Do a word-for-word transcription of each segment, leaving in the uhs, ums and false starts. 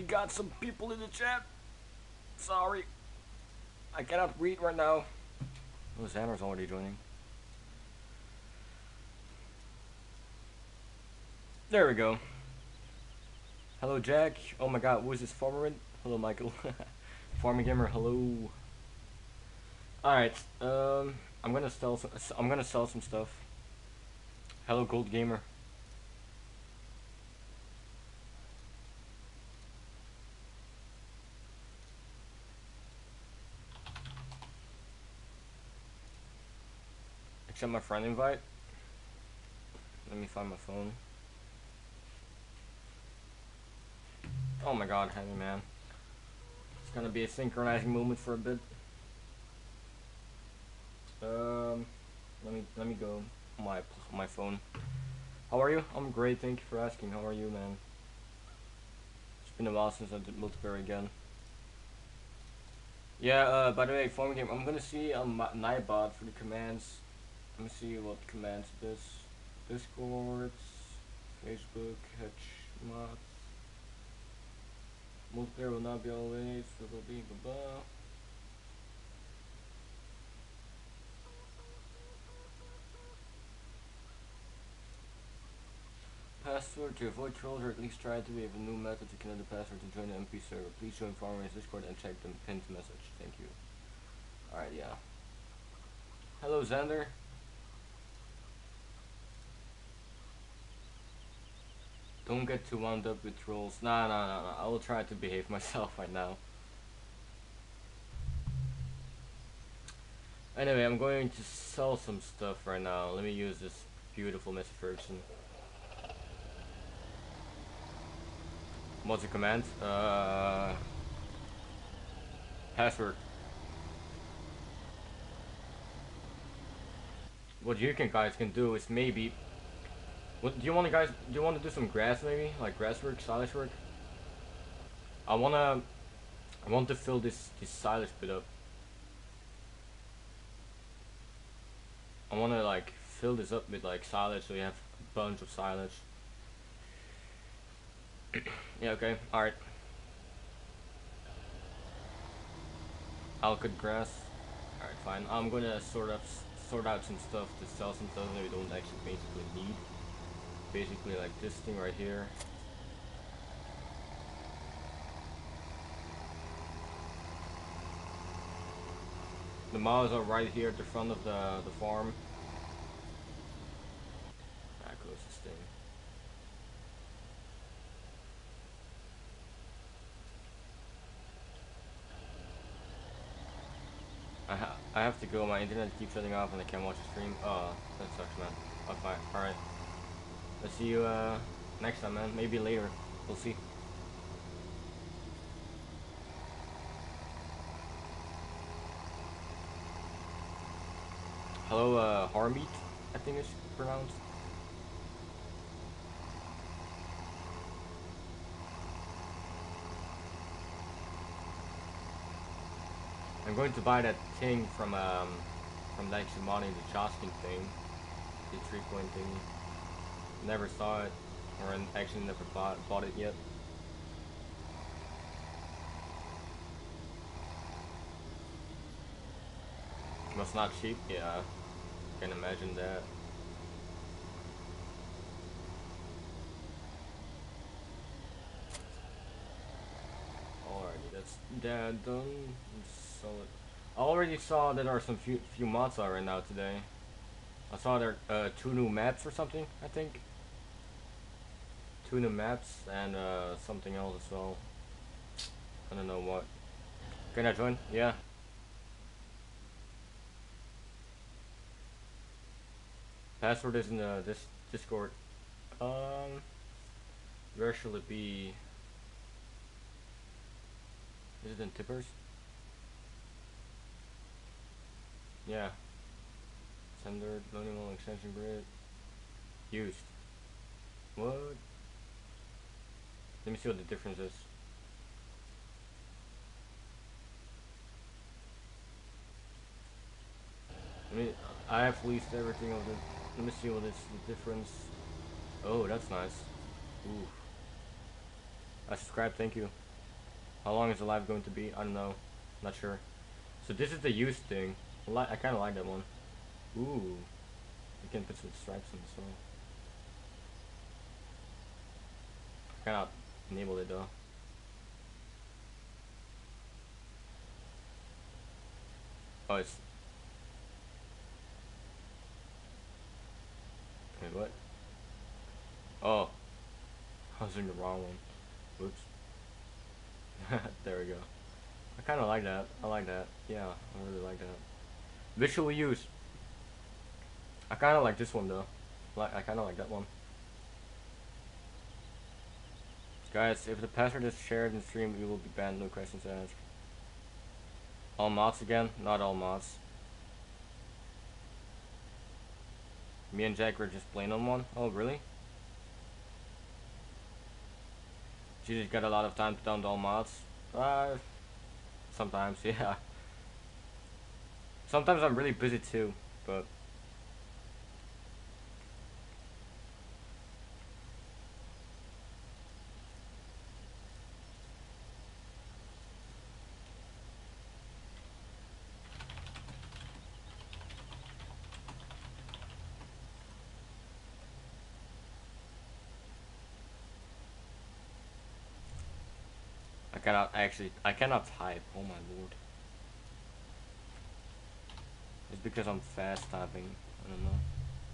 got some people in the chat. Sorry. I cannot read right now. Oh, Xander's already joining. There we go. Hello, Jack. Oh my god, who is this farmer? Hello, Michael. Farming Gamer, hello. Alright, um, I'm gonna sell some, I'm gonna sell some stuff. Hello, Gold Gamer. Accept my friend invite. Let me find my phone. Oh my god, heavy man. It's gonna be a synchronizing moment for a bit. Um, let me let me go on my my phone. How are you? I'm great, thank you for asking. How are you, man? It's been a while since I did multiplayer again. Yeah. Uh, by the way, phone game. I'm gonna see on um, Nightbot for the commands. Let me see what commands this. Discord, Facebook, Hedge mods. Multiplayer will not be always. It will be blah blah. Password to avoid trolls, or at least try to. We have a new method to connect the password to join the M P server. Please join Farmers Discord and check the pinned message. Thank you. Alright, yeah. Hello, Xander. Don't get too wound up with trolls. Nah, nah, nah, nah. I will try to behave myself right now. Anyway, I'm going to sell some stuff right now. Let me use this beautiful Mister Ferguson. What's the command? Uh, password. What you can guys can do is maybe. What do you want to guys? Do you want to do some grass maybe, like grass work, silage work? I wanna. I want to fill this this silage bit up. I wanna like fill this up with like silage, so you have a bunch of silage. Yeah. Okay. All right. I'll cut grass. All right. Fine. I'm gonna sort of sort out some stuff to sell some stuff that we don't actually basically need. Basically like this thing right here. The mows are right here at the front of the the farm. Ah, close this thing. I ha I have to go. My internet keeps shutting off and I can't watch the stream. Oh, that sucks, man. Okay, all right. Let's see you uh, next time, man. Maybe later. We'll see. Hello, uh, Harmeet, I think it's pronounced. I'm going to buy that thing from um from like Shimani, the Joskin thing, the three point thing. Never saw it, or actually never bought bought it yet. Must not cheap, yeah. Can imagine that. Alrighty, that's that done. So I already saw that there are some few few mods out right now today. I saw there uh, two new maps or something, I think. Two new maps and uh, something else as well. I don't know what. Can I join? Yeah. Password is in uh, this Discord. Um, where should it be? Is it in Tippers? Yeah. Sender, loading extension grid. Used. What? Let me see what the difference is. I mean, I have leased everything of it. Let me see what is the difference. Oh, that's nice. Ooh. I subscribe, thank you. How long is the live going to be? I don't know. Not sure. So this is the use thing. I, li I kind of like that one. Ooh. You can put some stripes on as well. I cannot enable it though. Oh, it's... Wait, what? Oh. I was in the wrong one. Whoops. There we go. I kind of like that. I like that. Yeah, I really like that. Visual use. I kind of like this one though. Like I kind of like that one. Guys, if the password is shared in stream, you will be banned. No questions asked. All mods again? Not all mods. Me and Jack were just playing on one. Oh, really? You just got a lot of time to download all mods. Uh, sometimes, yeah. Sometimes I'm really busy too, but I cannot actually, I cannot type. Oh my lord. It's because I'm fast typing. I don't know.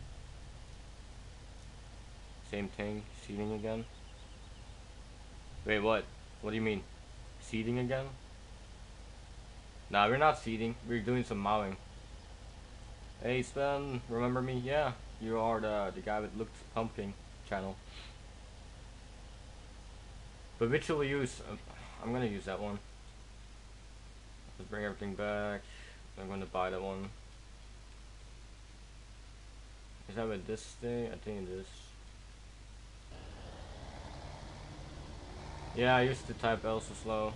Same thing. Seeding again. Wait, what? What do you mean? Seeding again? Nah, we're not seeding. We're doing some mowing. Hey Sven, remember me? Yeah, you are the the guy with Looked Pumpkin channel. But habitual use, um, I'm gonna use that one. Let's bring everything back. I'm gonna buy that one. Is that with this thing? I think it is. Yeah, I used to type L so slow.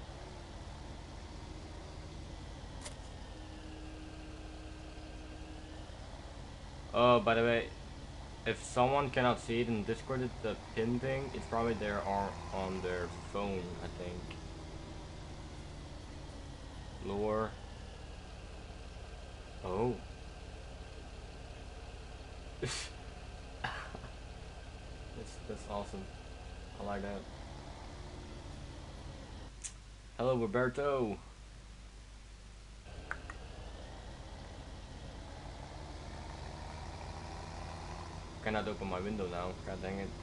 Oh, by the way, if someone cannot see it in Discord, it's the pin thing. It's probably there on on their phone, I think. Lure. Oh. that's that's awesome. I like that. Hello, Roberto. Cannot open my window now. God dang it.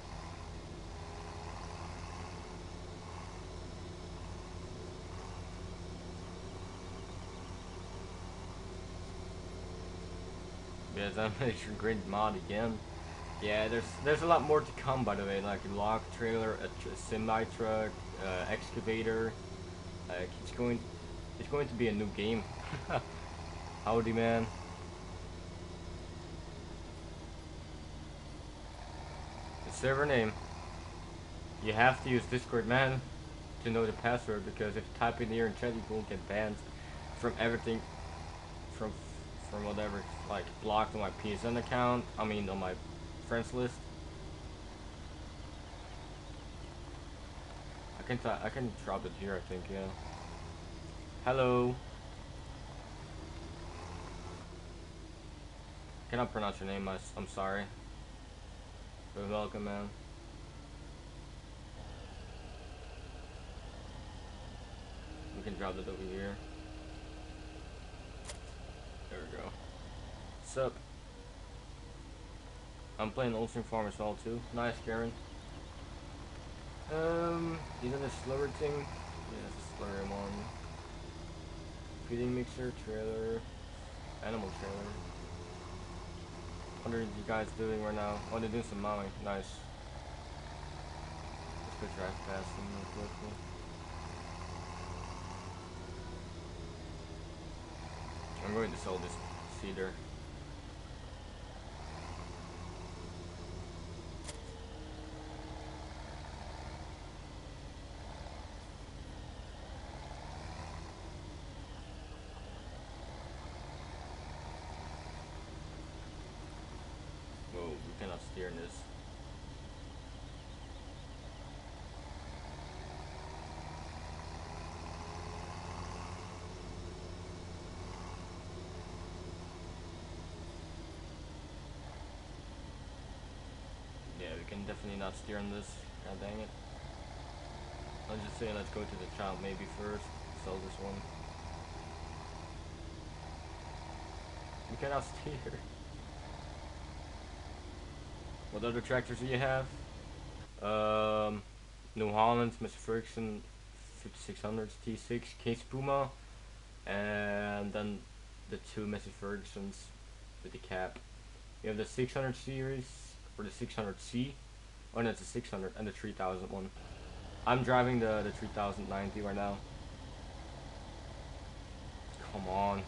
Yes, I'm a great mod again. Yeah, there's there's a lot more to come, by the way, like a log trailer, a, tr a semi truck, uh, excavator. Like it's going, it's going to be a new game. Howdy, man. The server name. You have to use Discord, man, to know the password, because if you type in here in chat, you will get banned from everything, from from whatever, like blocked on my P S N account. I mean, on my friends list. I can I can drop it here, I think. Yeah. Hello. Cannot pronounce your name. I, I'm sorry. But welcome, man. We can drop it over here. There we go. Sup? I'm playing Old String Farm as well too. Nice, Karen. Um, these are the slower thing. Yeah, it's a slower one. Feeding mixer, trailer, animal trailer. What are you guys doing right now? Oh, they're doing some mowing. Nice. Let's go drive past them real quickly. I'm going to sell this cedar. Whoa, we cannot steer in this. definitely not steering this. God dang it. I'll just say let's go to the shop maybe first. Sell this one. You cannot steer. What other tractors do you have? Um, New Holland, Mister Ferguson, fifty-six hundreds, T six, Case Puma, and then the two Mister Fergusons with the cap. You have the six hundred series, or the six hundred C, oh no, it's the six hundred, and the three thousand one. I'm driving the, the three thousand ninety right now. Come on.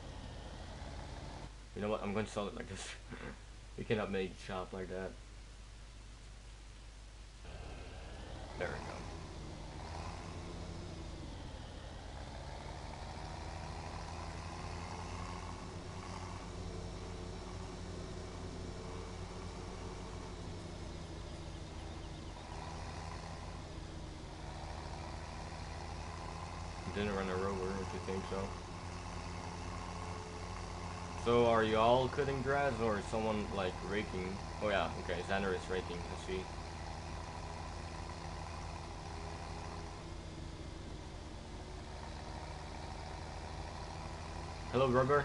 You know what, I'm going to sell it like this. You cannot make it shop like that. There we go. Didn't run a rover if you think so. So are y'all cutting grass or is someone like raking? Oh yeah, okay, Xander is raking, I see. Hello, Rubber.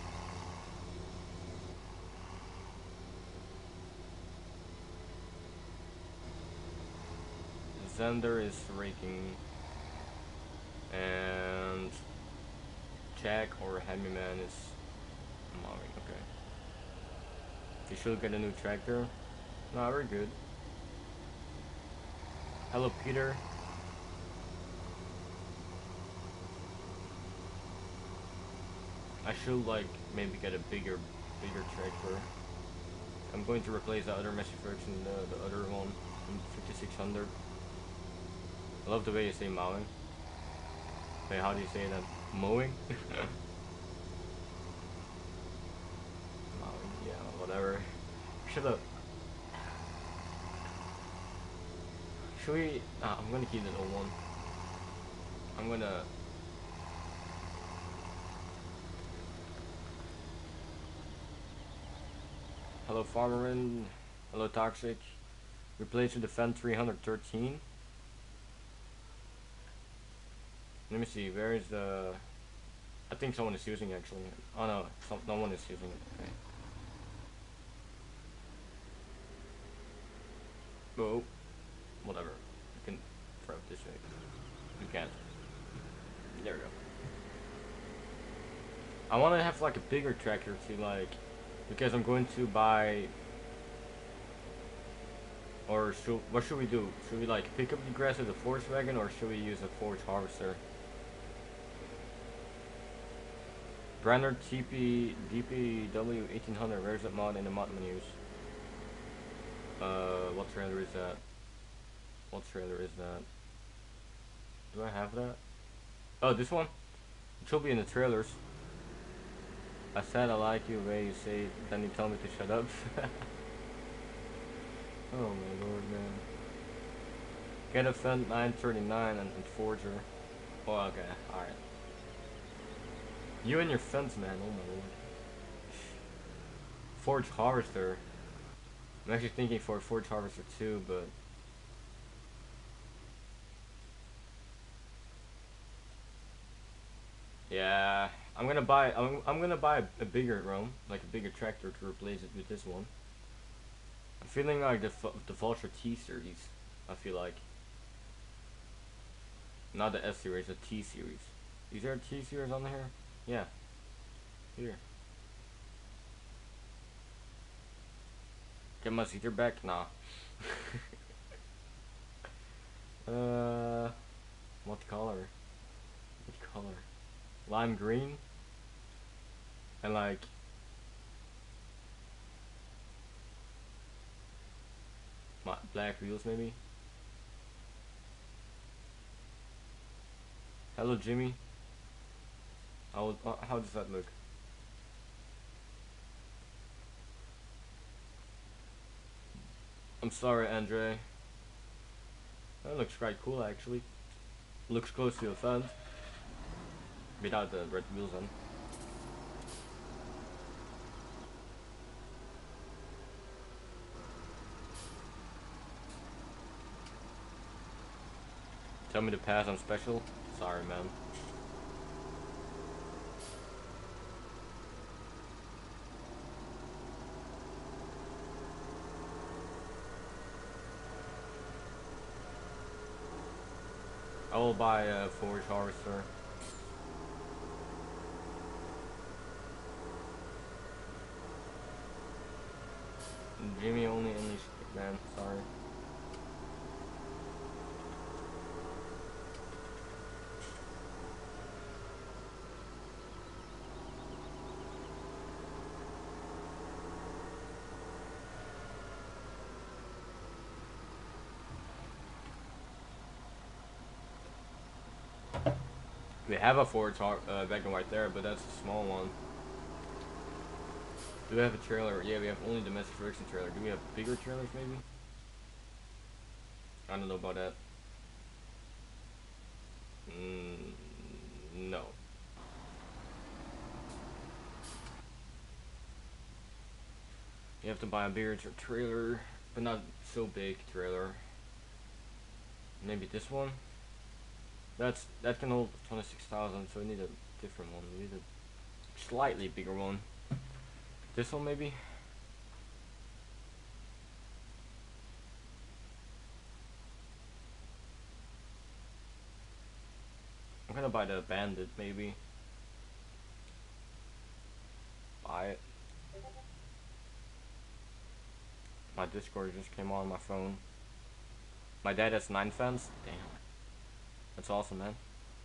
Xander is raking. And Jack or Heavy Man is mowing, okay. You should get a new tractor. No, we're good. Hello, Peter. I should like maybe get a bigger, bigger tractor. I'm going to replace the other Messi Ferguson, the, the other one, fifty-six hundred. I love the way you say mowing. Wait, how do you say that? Mowing? Mowing, yeah, whatever. Shut up. Should we? Ah, I'm gonna keep the old one. I'm gonna. Hello, Farmerin. Hello, Toxic. Replace with the Fen three thirteen. Let me see. Where is the? I think someone is using it actually. Oh no, some, no one is using it. Okay. Oh, whatever. You can throw it this way. You can't. There we go. I want to have like a bigger tractor to like, because I'm going to buy. Or should, what should we do? Should we like pick up the grass with a Volkswagen or should we use a Ford harvester? Brenner T P D P W eighteen hundred, where's that mod in the mod menus? Uh, what trailer is that? What trailer is that? Do I have that? Oh, this one? It should be in the trailers. I said I like you the way you say it, then you tell me to shut up. Oh my lord, man. Get a Fendt nine thirty-nine and, and Forger. Oh, okay, alright. You and your fence, man, oh my lord. Forge Harvester. I'm actually thinking for a Forge Harvester too, but... Yeah, I'm gonna buy, I'm, I'm gonna buy a, a bigger Rome, like a bigger tractor to replace it with this one. I'm feeling like the, the Vulture T series, I feel like. Not the S series, the T series. Is there a T series on here? Yeah. Here. Get my seater back? Nah. uh, what color? What color? Lime green? And like... My black wheels maybe? Hello Jimmy. How, uh, how does that look? I'm sorry, Andre. That looks quite cool actually. Looks close to a fence. Without the red wheels on. Tell me to pass on special? Sorry, man. I will buy a Forge Harvester. Jimmy only English, man. Sorry. We have a Forge uh, wagon right there, but that's a small one. Do we have a trailer? Yeah, we have only domestic friction trailer. Do we have bigger trailers, maybe? I don't know about that. Mm, no. You have to buy a bigger tra trailer, but not so big trailer. Maybe this one? That's that can hold twenty-six thousand, so we need a different one. We need a slightly bigger one. This one maybe? I'm gonna buy the Bandit maybe. Buy it. My Discord just came on my phone. My dad has nine fans? Damn. That's awesome, man.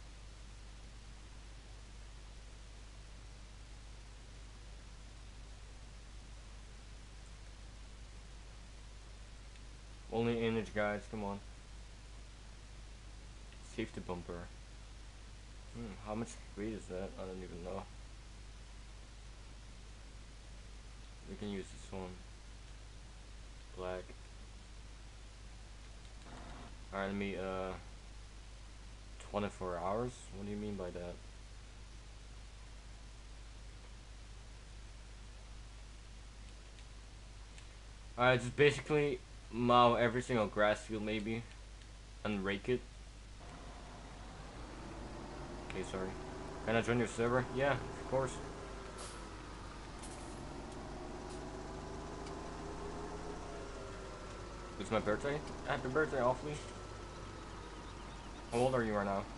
Only image guides, come on. Safety bumper. Hmm, how much weight is that? I don't even know. We can use this one. Black. Alright, let me, uh... twenty-four hours? What do you mean by that? Alright, just basically mow every single grass field maybe. And rake it. Okay, sorry. Can I join your server? Yeah, of course. It's my birthday? Happy birthday, awfully. How old are you right now?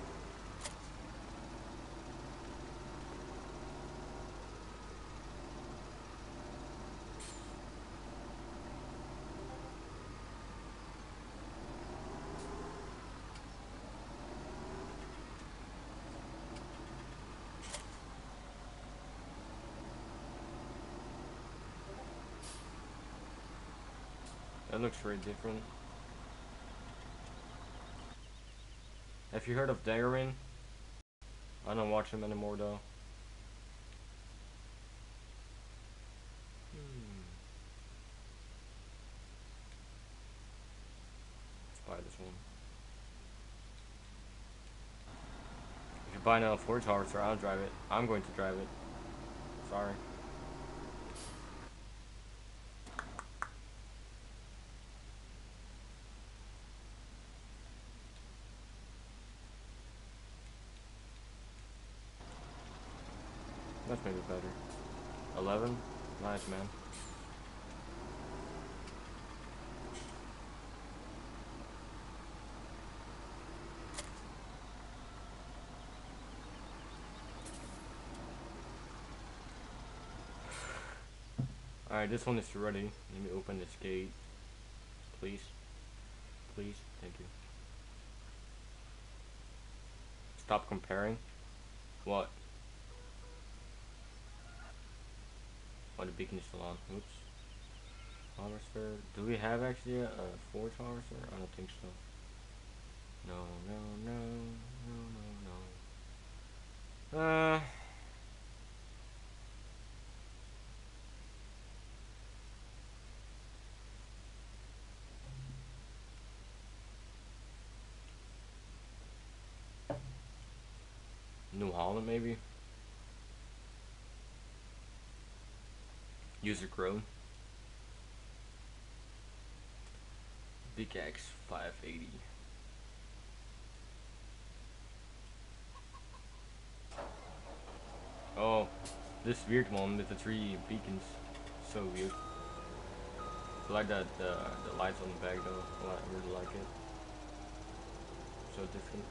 That looks very different. Have you heard of Dagarin? I don't watch him anymore though. Hmm. Let's buy this one. If you buy now a Forge Harvester, I'll drive it. I'm going to drive it. Sorry. That's maybe better. eleven? Nice, man. Alright, this one is ready. Let me open this gate. Please. Please. Thank you. Stop comparing. What? Oh, the beacon is still on. Oops. Harvester. Do we have actually a, a Forge Harvester? I don't think so. No, no, no, no, no, no. Uh. New Holland, maybe? User Chrome. Big X five eighty. Oh, this weird one with the three beacons. So weird. I like that uh, the lights on the back though. I really like it. So different.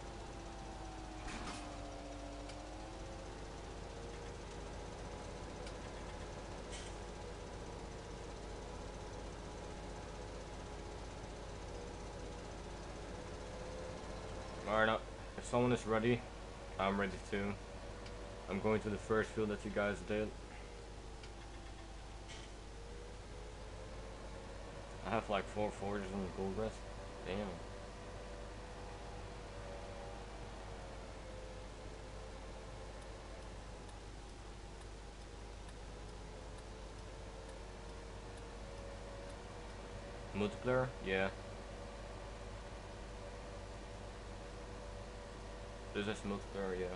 Alright, now, if someone is ready, I'm ready too. I'm going to the first field that you guys did. I have like four forges on the gold rest. Damn. Multiplayer? Yeah. This is multiplayer, yeah.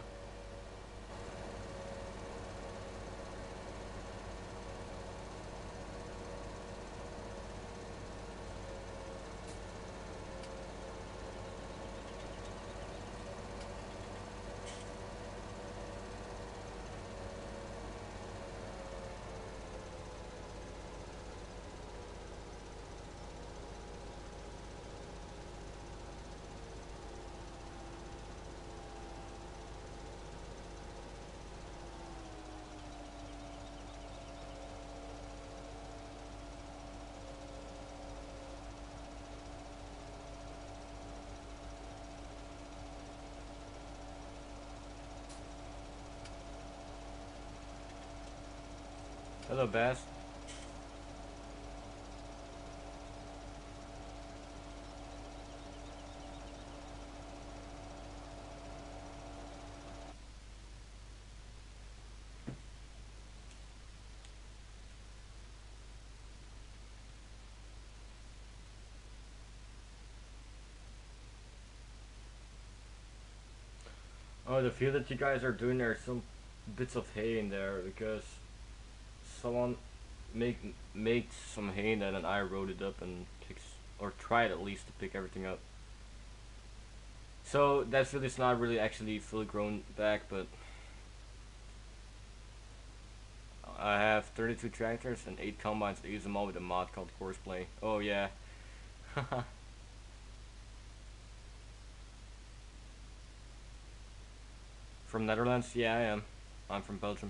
Hello, Bass. Oh, the field that you guys are doing, there's some bits of hay in there because someone make made some hay in that and I wrote it up and picks or tried at least to pick everything up. So that field is not really actually fully grown back, but I have thirty-two tractors and eight combines. I use them all with a mod called Horseplay. Oh yeah. From Netherlands? Yeah, I am. I'm from Belgium.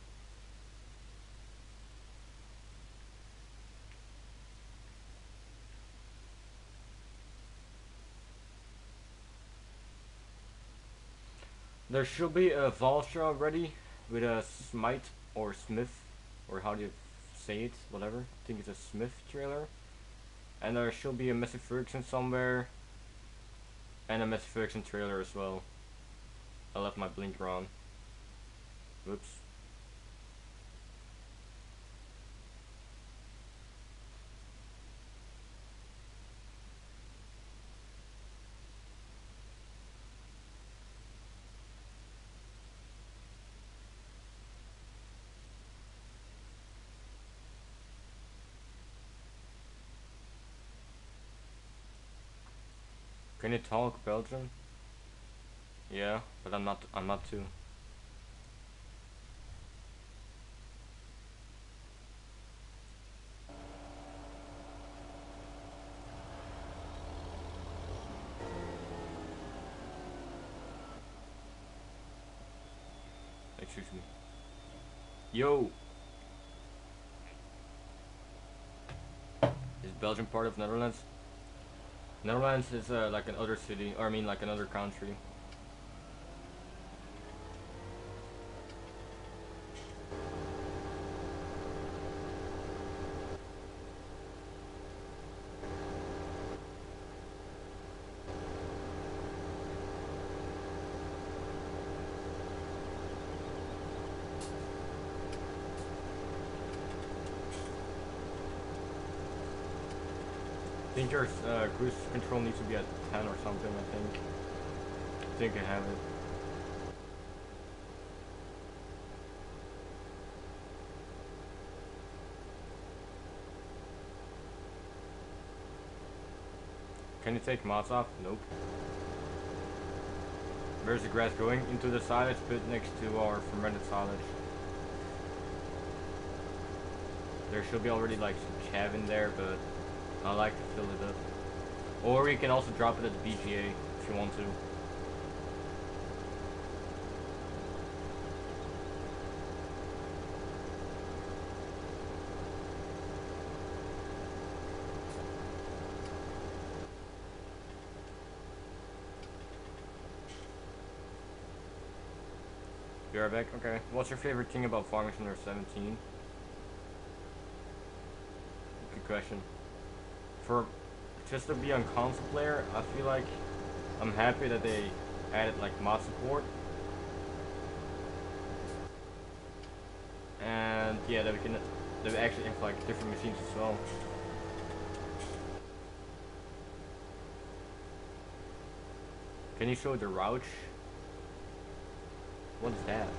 There should be a Valstra ready with a Smite or Smith, or how do you say it, whatever. I think it's a Smith trailer. And there should be a Massey Ferguson somewhere, and a Massey Ferguson trailer as well. I left my blinker on. Whoops. Can you talk Belgian? Yeah, but I'm not. I'm not too. Excuse me. Yo. Is Belgium part of Netherlands? Netherlands is uh, like another city, or I mean like another country. I think your uh, cruise control needs to be at ten or something, I think. I think I have it. Can you take mods off? Nope. Where's the grass going? Into the silage pit next to our fermented silage. There should be already like some chav in there, but I like to fill it up. Or you can also drop it at the B G A if you want to. You're back? Okay. What's your favorite thing about Farming Simulator seventeen? Good question. For just to be on console player, I feel like I'm happy that they added like mod support. And yeah, that we can that we actually have like different machines as well. Can you show the Rouch? What is that?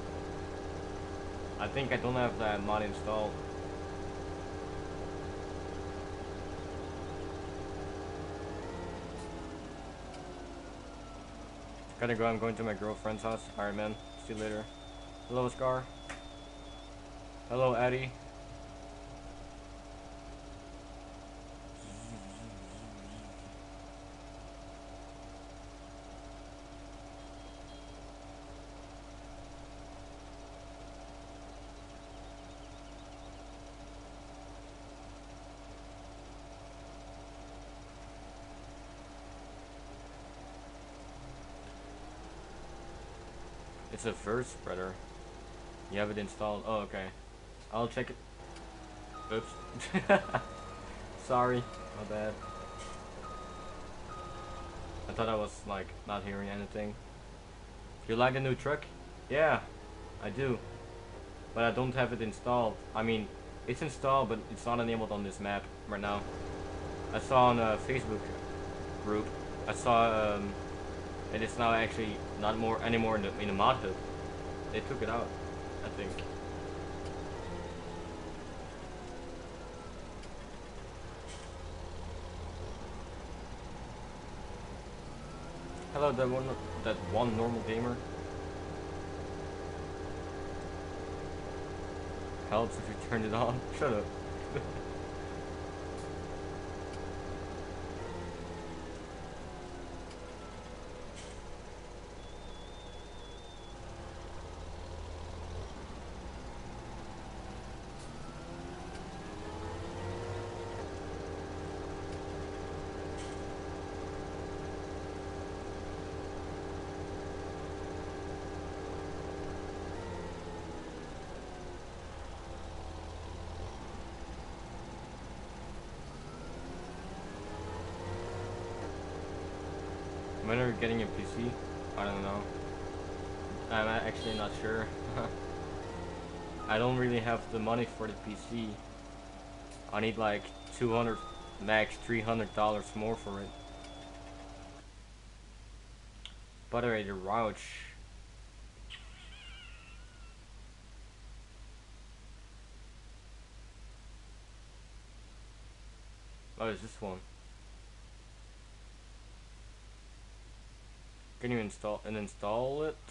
I think I don't have that mod installed. Gotta go, I'm going to my girlfriend's house. Alright, man. See you later. Hello, Scar. Hello, Eddie. It's a verse spreader. You have it installed. Oh, okay. I'll check it. Oops. Sorry. My bad. I thought I was like not hearing anything. You like the new truck? Yeah, I do. But I don't have it installed. I mean, it's installed, but it's not enabled on this map right now. I saw on a Facebook group. I saw um, it is now actually not more anymore in the in the mod hub. They took it out, I think. Hello, that one, that one normal gamer. Helps if you turn it on. Shut up. When are we getting a P C? I don't know. I'm actually not sure. I don't really have the money for the P C. I need like two hundred, max three hundred dollars more for it. By the way, the Rouch. Oh, is this one? Can you install and install it?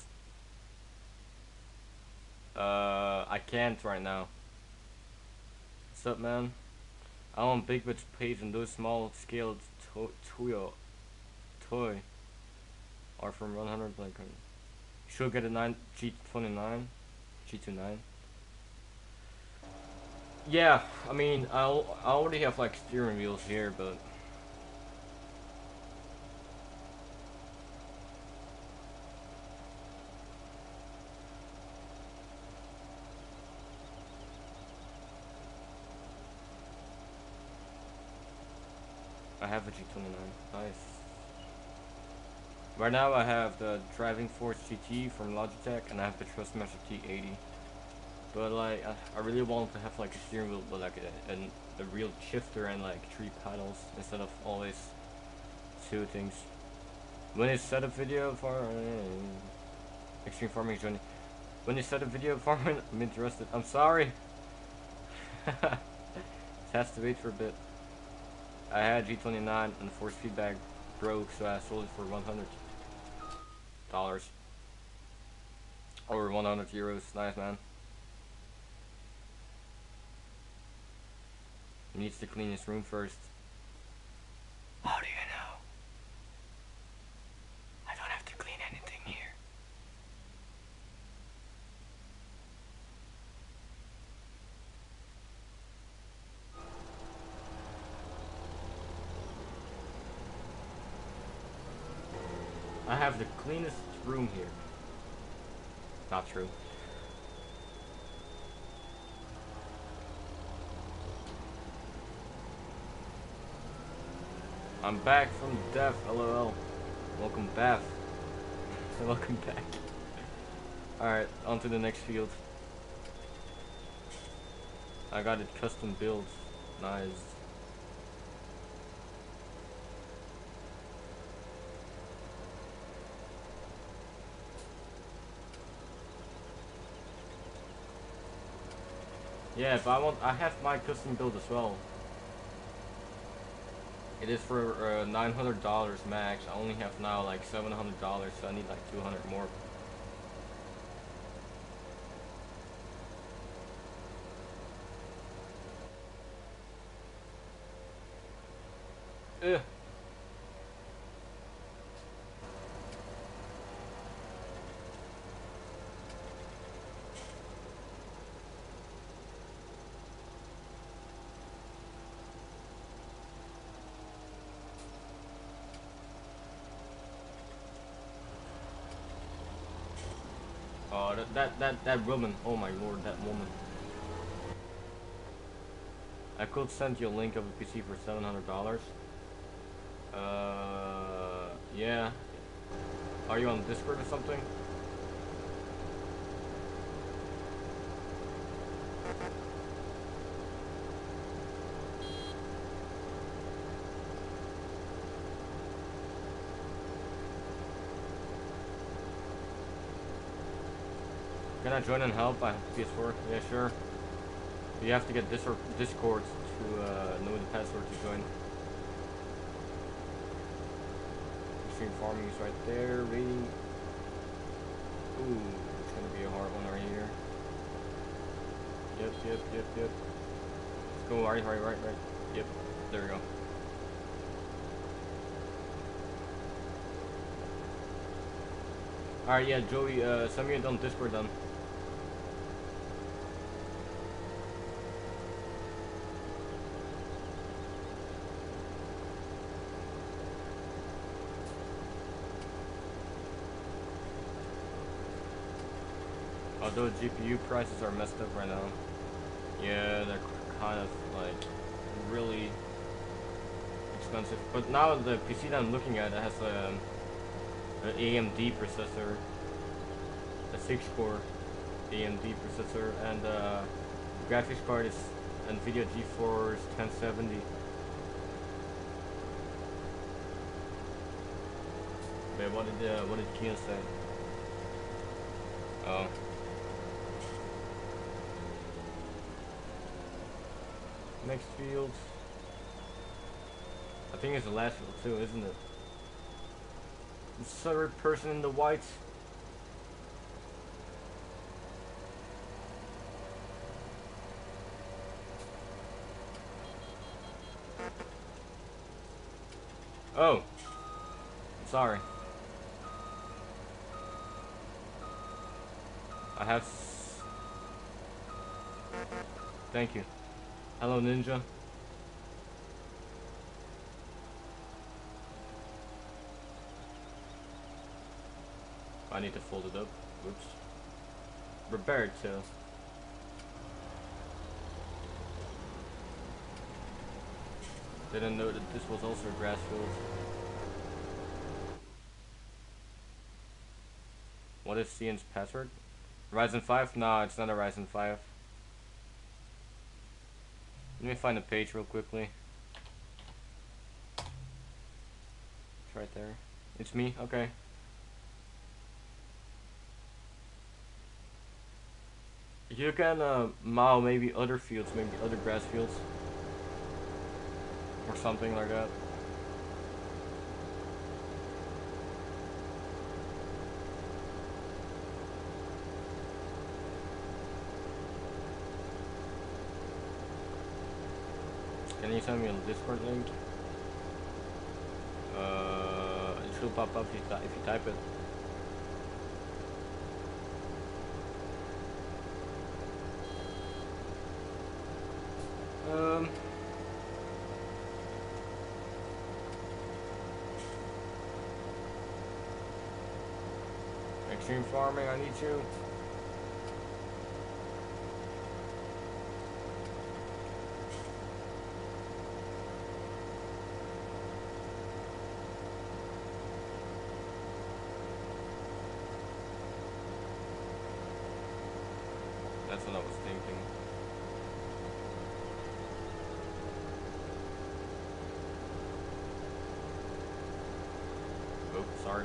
Uh, I can't right now. What's up, man? I want big bitch page and those small scaled to toy toy are from one hundred. Like, you should get a nine G twenty-nine, G twenty-nine. Yeah, I mean, I'll I already have like steering wheels here, but. I have a G twenty-nine. Nice. Right now I have the Driving Force G T from Logitech, and I have the Trustmaster T eighty. But like, I, I really want to have like a steering wheel with like a, a, a real shifter and like three pedals instead of always two things. When you set a video for uh, Extreme Farming Journey, when you set a video farming, I'm interested. I'm sorry. It has to wait for a bit. I had G twenty-nine and the force feedback broke, so I sold it for one hundred. dollars. Over one hundred euros. Nice, man. He needs to clean his room first. How do you know? I don't have to clean anything here. I have the cleanest room here. Not true. I'm back from death, lol. Welcome back. Welcome back. Alright, on to the next field. I got it custom built. Nice. Yeah, but I want I have my custom build as well. It is for uh, nine hundred dollars max. I only have now like seven hundred dollars, so I need like two hundred more. Ugh. Oh, that, that, that, that woman. Oh my lord, that woman. I could send you a link of a P C for seven hundred dollars. Uh, yeah. Are you on Discord or something? Can I join and help? I have P S four. Yeah, sure. You have to get this or Discord to uh, know the password to join. Extreme farming is right there. Rating. Ooh, it's gonna be a hard one right here. Yep, yep, yep, yep. Let's go. Right, right, right, right. Yep. There we go. Alright, yeah, Joey. Uh, send me it on Discord then. Although G P U prices are messed up right now. Yeah, they're kind of like really expensive. But now the P C that I'm looking at has a, an A M D processor, a six core A M D processor, and uh, the graphics card is NVIDIA GeForce ten seventy. Wait, what did uh, what did Kia say? Oh. Next field. I think it's the last field too, isn't it? The third person in the white. Oh. I'm sorry. I have... S Thank you. Hello, Ninja. I need to fold it up. Oops. Roberto. Didn't know that this was also a grass field. What is C N's password? Ryzen five? No, it's not a Ryzen five. Let me find the page real quickly. It's right there. It's me? Okay. You can uh, mow maybe other fields, maybe other grass fields. Or something like that. Can you send me a Discord link? Uh, it should pop up if you, if you type it. Um. Extreme farming, I need you. That's what I was thinking. Oh, sorry.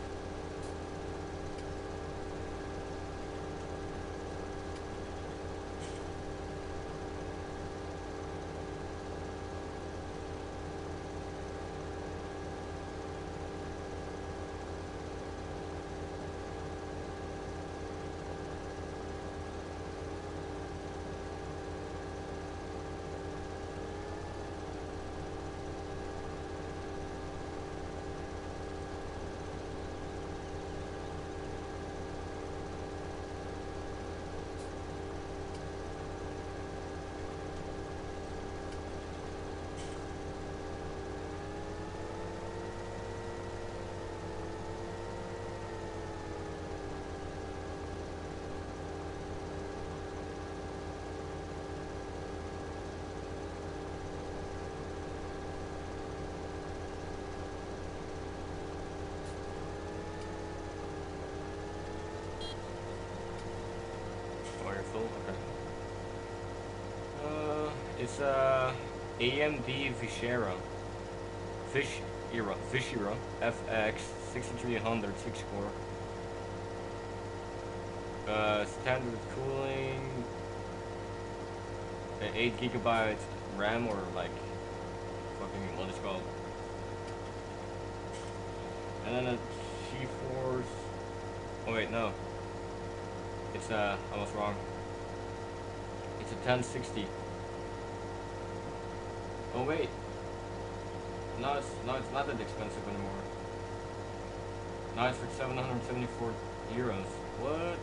Oh, you're full? Okay. Uh, it's uh, A M D Vishera. Fish Era. Fishera. F X sixty-three hundred six core. Uh, standard cooling. Uh, eight gigabytes RAM or like fucking what it's called. And then a GeForce. Oh wait, no. It's uh, I was wrong. It's a ten sixty. Oh wait. No, it's no, it's not that expensive anymore. Now it's for seven hundred seventy-four euros. What?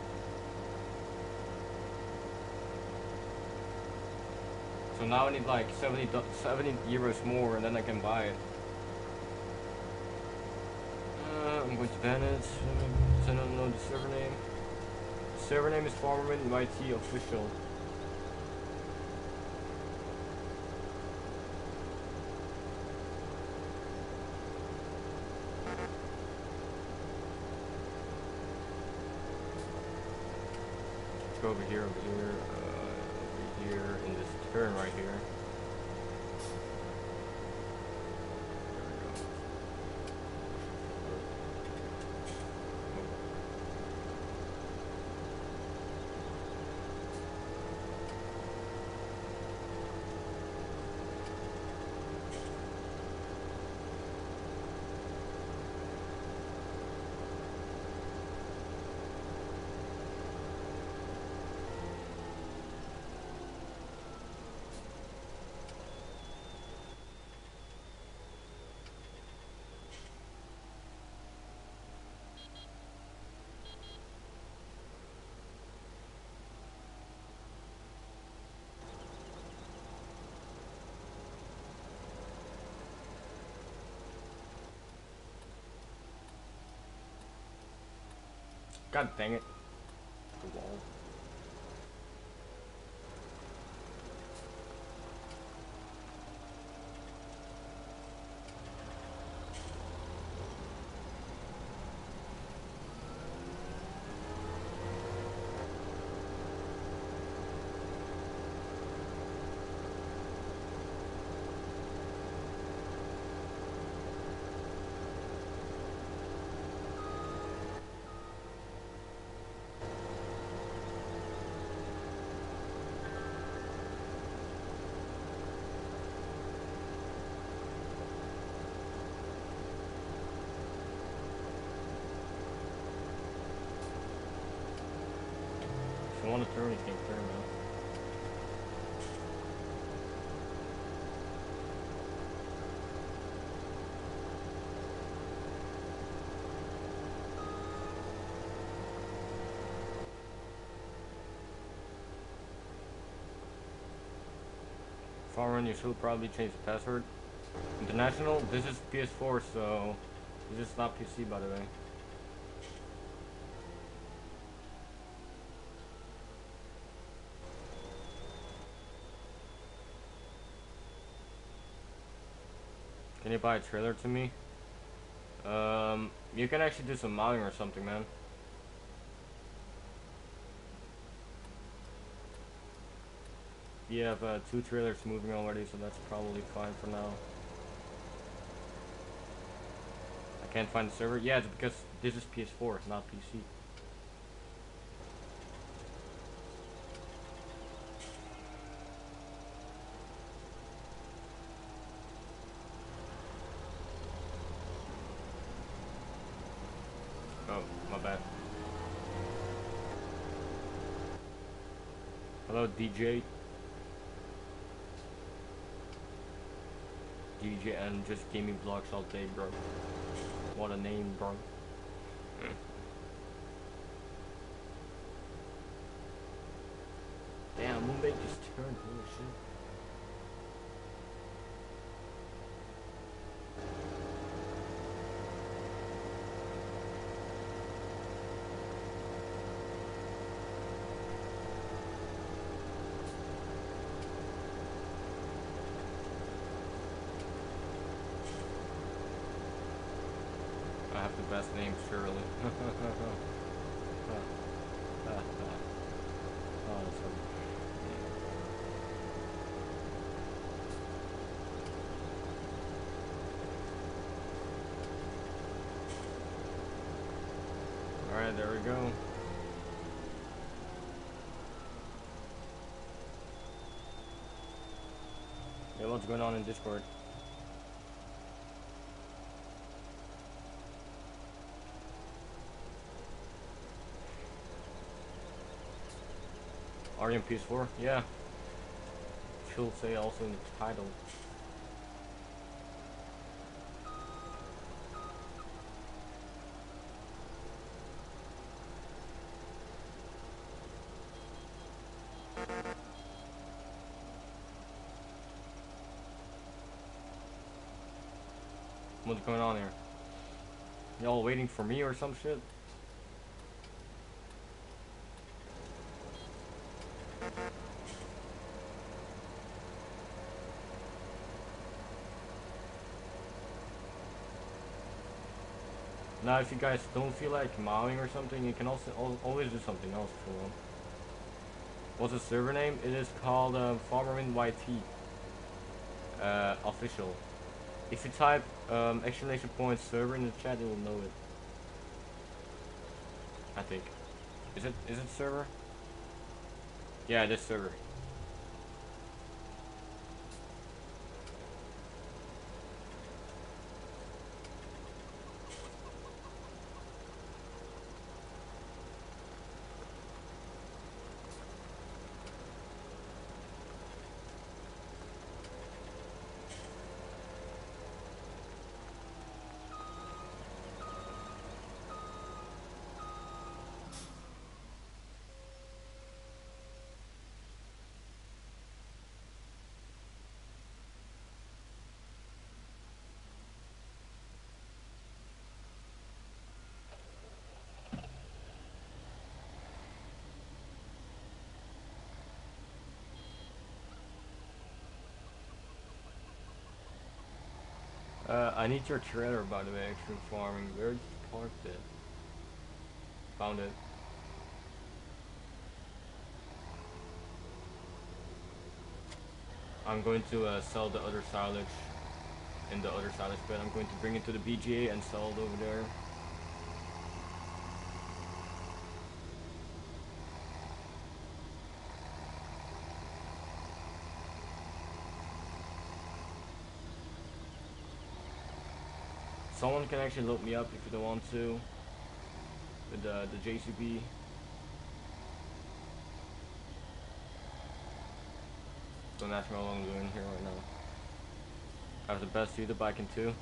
So now I need like seventy, seventy euros more, and then I can buy it. Uh, I'm going to ban it. I don't know the server name. The server name is Farmerman Y T Official. Let's go over here, over here, uh, over here, in this turn right here. God dang it. The wall. If you want to turn, you can turn, man. Farming, you should probably change the password. International, this is P S four, so this is not P C, by the way. Can you buy a trailer to me? Um, you can actually do some modding or something, man. You have uh, two trailers moving already, so that's probably fine for now. I can't find the server. Yeah, it's because this is P S four, not P C. Oh, my bad. Hello, D J. D J and just gaming blocks all day, bro. What a name, bro. Damn, Moonbake just turned. Holy shit. I have the best name, surely. Oh, that's funny. Alright, there we go. Hey, what's going on in Discord? Are you in P S four? Yeah. She'll say also in the title. What's going on here? Y'all waiting for me or some shit? Now, if you guys don't feel like mowing or something, you can also al always do something else if you want. What's the server name? It is called uh, Farmerman Y T uh, official. If you type um, exclamation point server in the chat, you will know it. I think. Is it is it server? Yeah, it is server. Uh, I need your trailer, by the way, actually farming. Where's parked it? Found it. I'm going to uh, sell the other silage in the other silage bed. I'm going to bring it to the B G A and sell it over there. Someone can actually look me up if you don't want to. With the, the J C B. Don't ask me how long I'm doing here right now. I have the best YouTube I can too.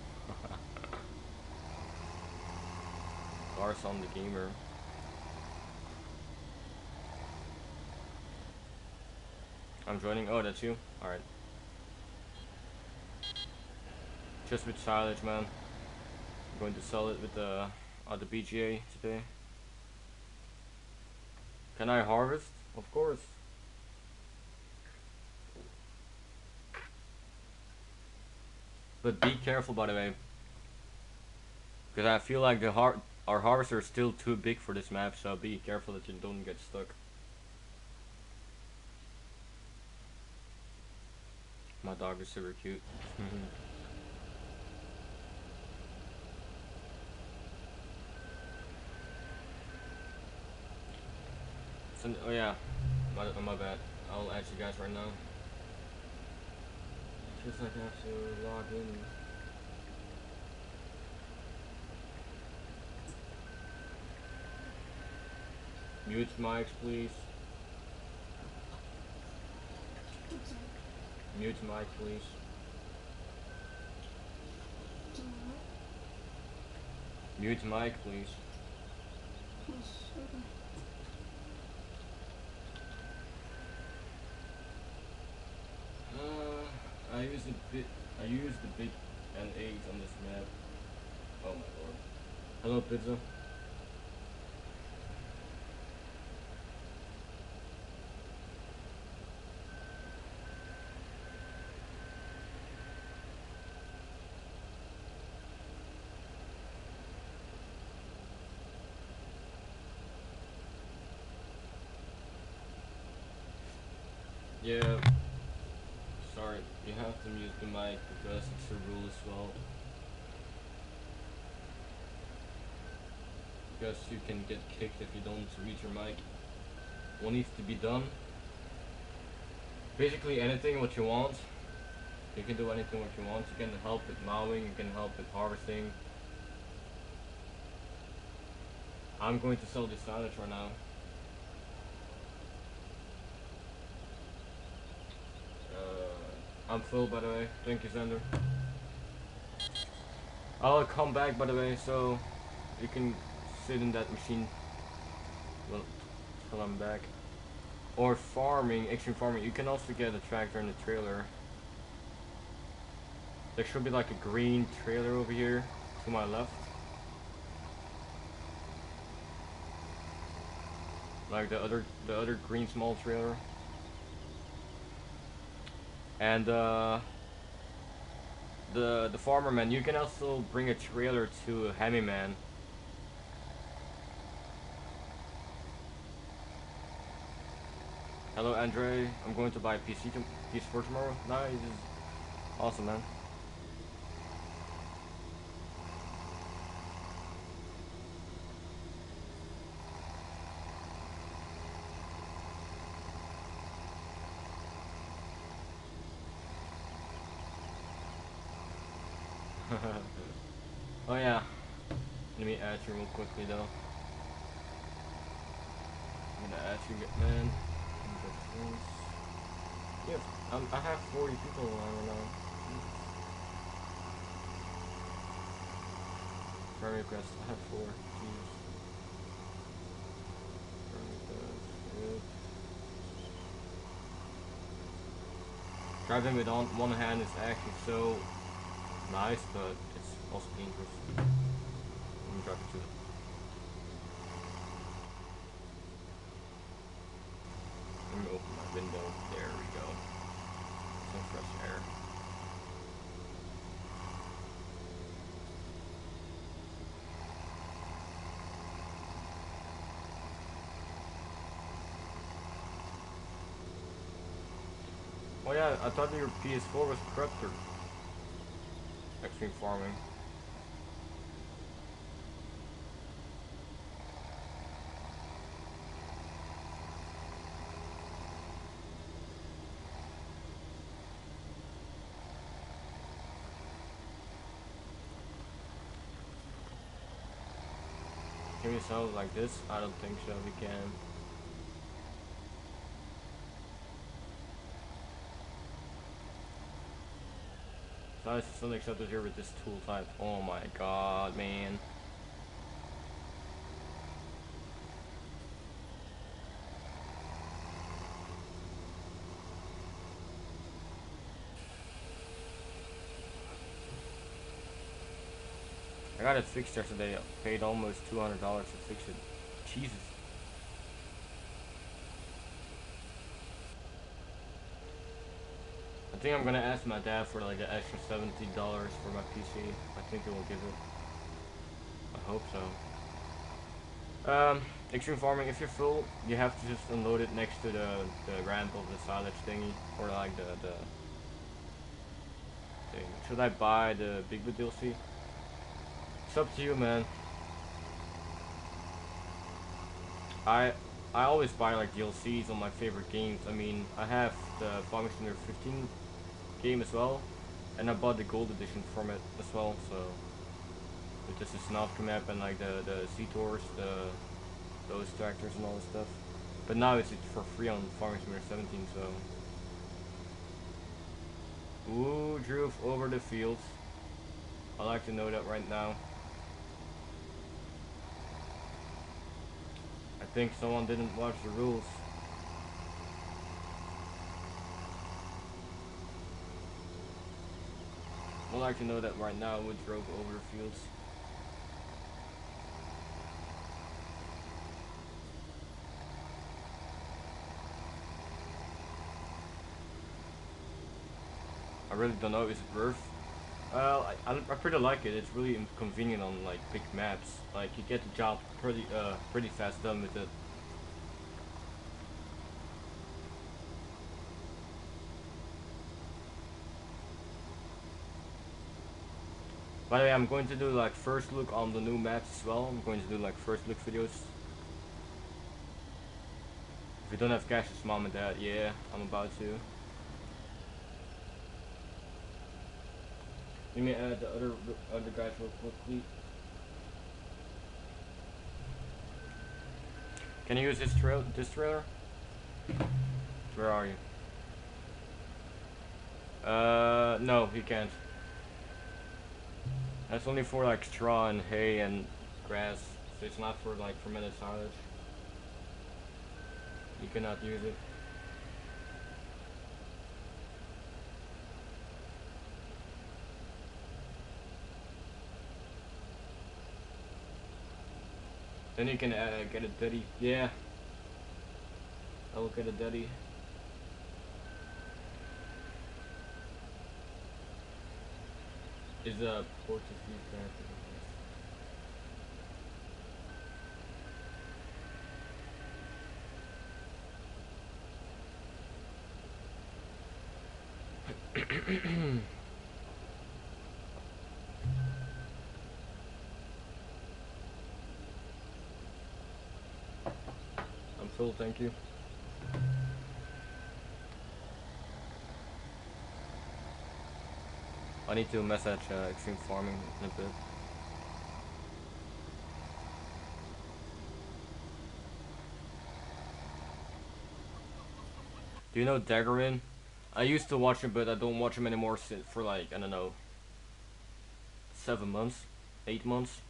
Garson the gamer. I'm joining. Oh, that's you? Alright. Just with silage, man. I'm going to sell it with the uh, the B G A today. Can I harvest? Of course. But be careful, by the way, because I feel like the har our harvester is still too big for this map. So be careful that you don't get stuck. My dog is super cute. So, oh yeah, my, oh, my bad. I'll add you guys right now. Just like I have to log in. Mute mics, please. Mute mic, please. Mute mic, please. Uh, I use the bit. I use the big N eight on this map. Oh my lord. Hello, pizza. Yeah. Sorry, you have to mute the mic because it's a rule as well. Because you can get kicked if you don't mute your mic. What needs to be done? Basically anything what you want. You can do anything what you want. You can help with mowing, you can help with harvesting. I'm going to sell this silage right now. Uh, I'm full, by the way. Thank you, Xander. I'll come back, by the way, so you can sit in that machine well, till I'm back. Or farming, extreme farming. You can also get a tractor and a trailer. There should be like a green trailer over here to my left. Like the other the other green small trailer. And uh the the farmer man, you can also bring a trailer to a Hemi man. Hello Andre, I'm going to buy a P C to P C for tomorrow. Nice, awesome man. Oh yeah, let me add you real quickly though. I'm gonna add you, man. Yeah, um, I have forty people on right now. Friend request, I have four. Jesus. Friend request, good. Driving with on one hand is actually so nice, but it's also dangerous. Let me drive it too. Let me open my window. There we go. Some fresh air. Oh yeah, I thought your P S four was corrupted. Extreme farming. Can we sell it like this? I don't think so. We can. Nice, something accepted here with this tool type. Oh my god, man. I got it fixed yesterday. I paid almost two hundred dollars to fix it. Jesus. I think I'm gonna ask my dad for like an extra seventy dollars for my P C. I think he will give it. I hope so. Um, Extreme Farming, if you're full, you have to just unload it next to the, the ramp of the silage thingy, or like the, the thing. Should I buy the Big Boot D L C? It's up to you, man. I I always buy like D L Cs on my favorite games. I mean, I have the Farming Simulator fifteen game as well, and I bought the gold edition from it as well, so with just the Snovka map and like the, the Sea-Tours, the those tractors and all this stuff. But now it's for free on Farming Simulator seventeen, so. Ooh, drove over the fields. I like to know that right now. I think someone didn't watch the rules. I like to know that right now we drove over the fields. I really don't know, is it worth? Well, I, I, I pretty like it. It's really convenient on like big maps. Like you get the job pretty uh pretty fast done with it. By the way, I'm going to do like first look on the new maps as well. I'm going to do like first look videos. If you don't have cash, it's mom and dad. Yeah, I'm about to. Let me add the other the other guys real quickly. Can you use this trail this trailer? Where are you? Uh, no, he can't. That's only for like straw and hay and grass, so it's not for like fermented silage. You cannot use it. Then you can uh, get a daddy. Yeah, I will get a daddy. Is a Portuguese character. I'm full, thank you. I need to message uh, Extreme Farming in a bit. Do you know Daggerin? I used to watch him, but I don't watch him anymore since for like, I don't know, seven months, eight months.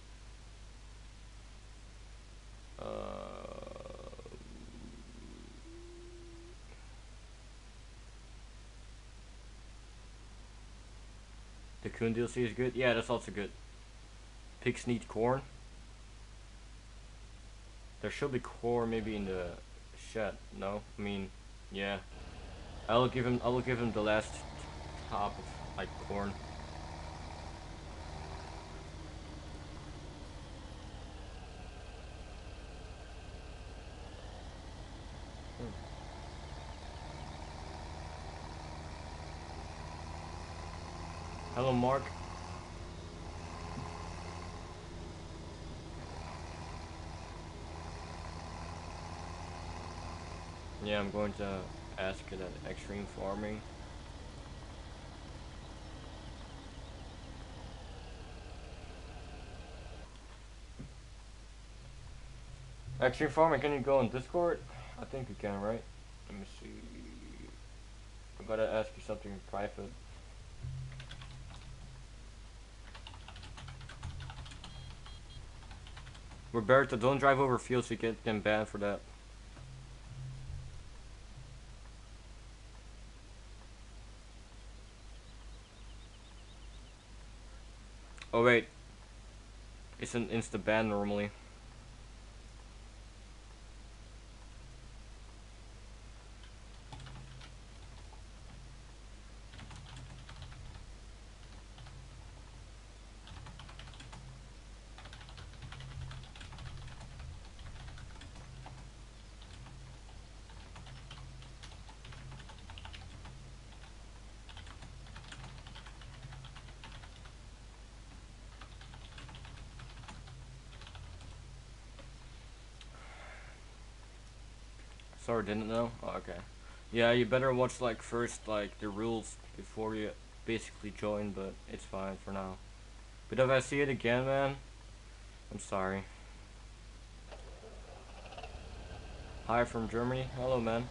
Uh, the Coon D L C is good. Yeah, that's also good. Pigs need corn. There should be corn maybe in the shed. No, I mean, yeah. I'll give him. I will give him the last top of like corn. Hmm. Hello, Mark. Yeah, I'm going to ask it at Extreme Farming. Extreme Farming, can you go on Discord? I think you can, right? Let me see. I gotta ask you something in private. Roberto, don't drive over fields, you get them banned for that. Oh wait, It's an insta ban normally. Sorry, didn't know? Oh, okay. Yeah, you better watch like first like the rules before you basically join, but it's fine for now. But if I see it again, man, I'm sorry. Hi from Germany. Hello, man.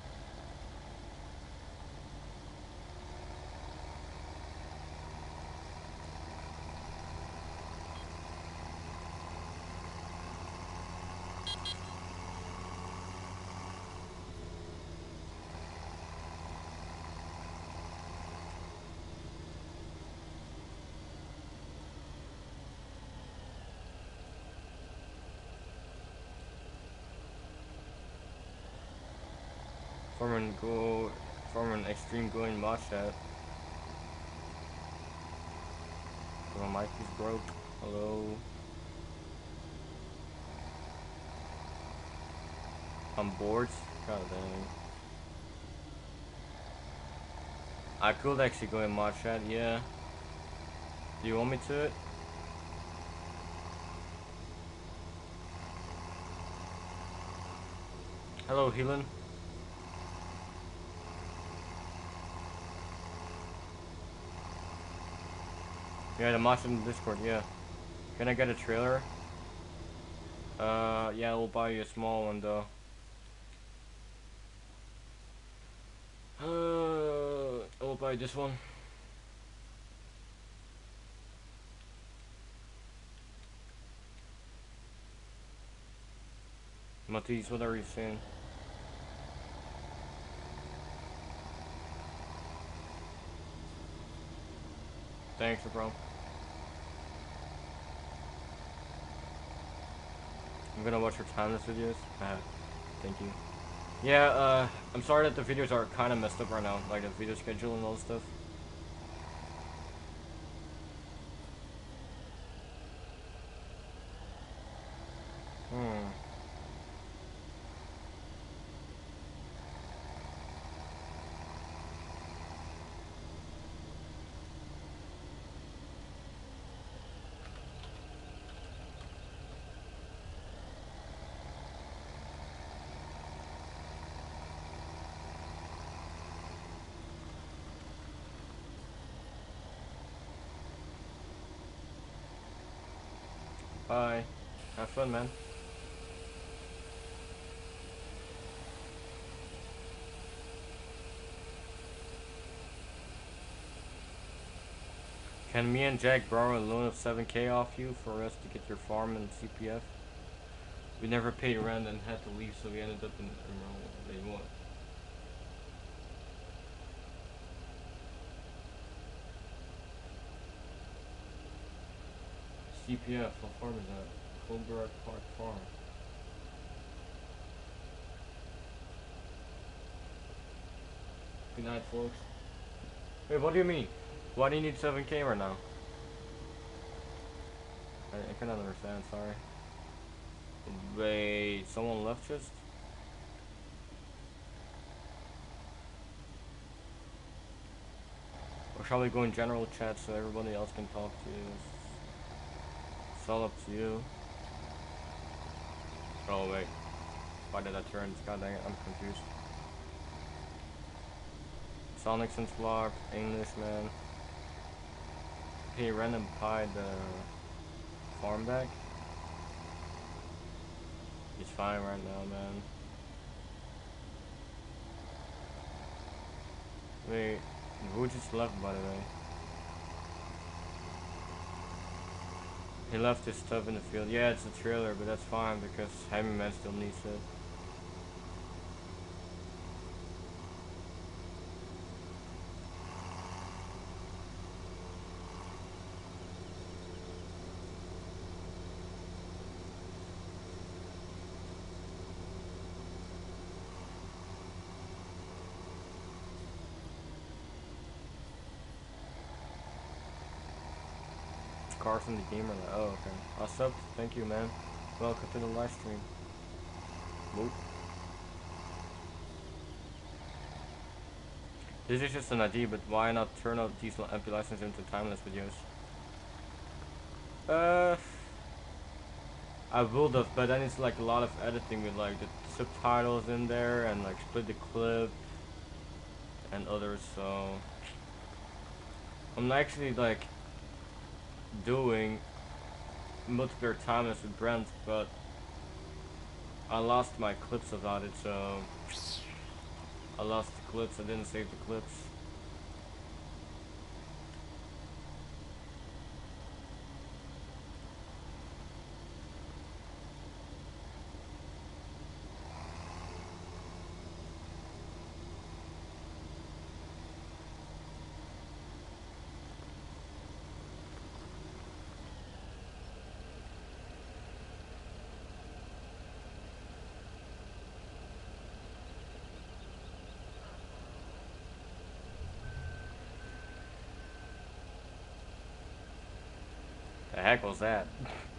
From an go, from an extreme going mod chat. My mic is broke. Hello. I'm bored. God dang. I could actually go in mod chat, yeah. Do you want me to it? Hello, Helen. Yeah, the mods in the Discord, yeah. Can I get a trailer? Uh, yeah, we'll buy you a small one though. Uh, I'll buy this one. Matisse, what are you saying? Thanks, bro. I'm gonna watch your timeless videos. Uh, thank you. Yeah, uh, I'm sorry that the videos are kind of messed up right now, like the video schedule and all this stuff. Hmm. Bye. Have fun, man. Can me and Jack borrow a loan of seven K off you for us to get your farm and C P F? We never paid rent and had to leave, so we ended up in Emerald. They what? C P F, what farm is that? Colbert Park Farm. Good night, folks. Wait, what do you mean? Why do you need seven K right now? I, I cannot understand, sorry. Wait, someone left just? Or shall we go in general chat so everybody else can talk to you? It's all up to you. Oh wait, why did I turn? God dang it, I'm confused. Sonic's vlog, Englishman. Hey, random pie the farm back. He's fine right now, man. Wait, who just left, by the way? He left his stuff in the field. Yeah, it's a trailer, but that's fine because Heavy Man still needs it. Carson the Gamer. Like, oh, okay. What's up? Thank you, man. Welcome to the live stream. Whoop. This is just an idea, but why not turn out these M P licenses into timeless videos? Uh, I would have, but then it's like a lot of editing with like the subtitles in there and like split the clip and others. So I'm actually like doing multiplayer timeless with Brent, but I lost my clips about it, so I lost the clips. I didn't save the clips. The heck was that?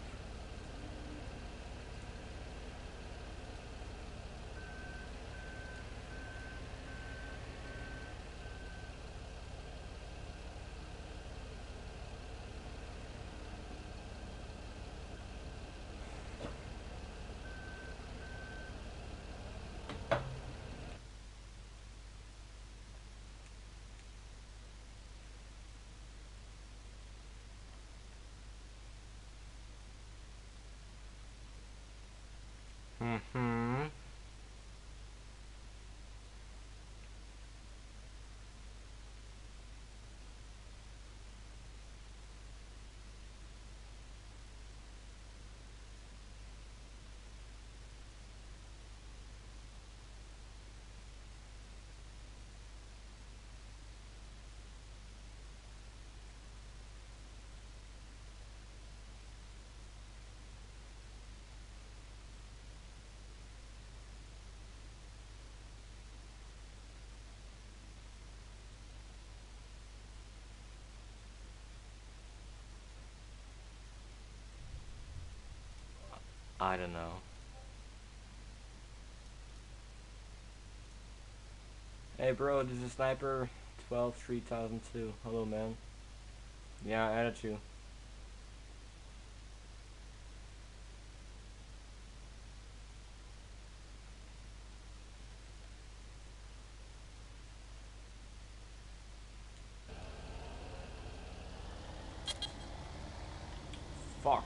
Mm-hmm. I don't know. Hey bro, this is Sniper twelve three thousand two. Hello man. Yeah, I added you. Fuck.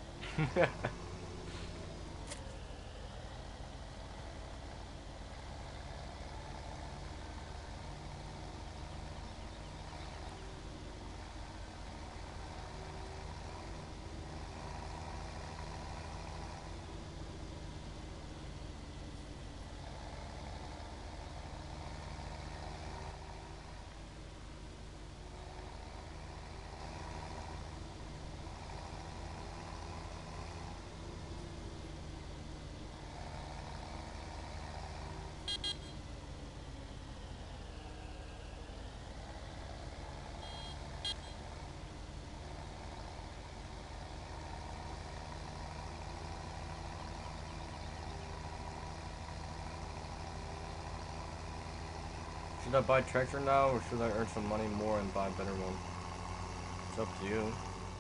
Should I buy tractor now, or should I earn some money more and buy a better one? It's up to you.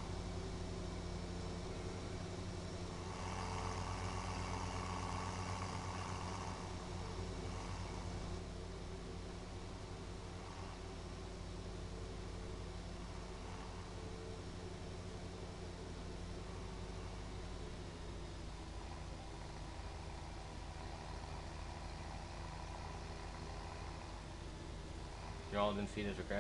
Y'all didn't see this, okay?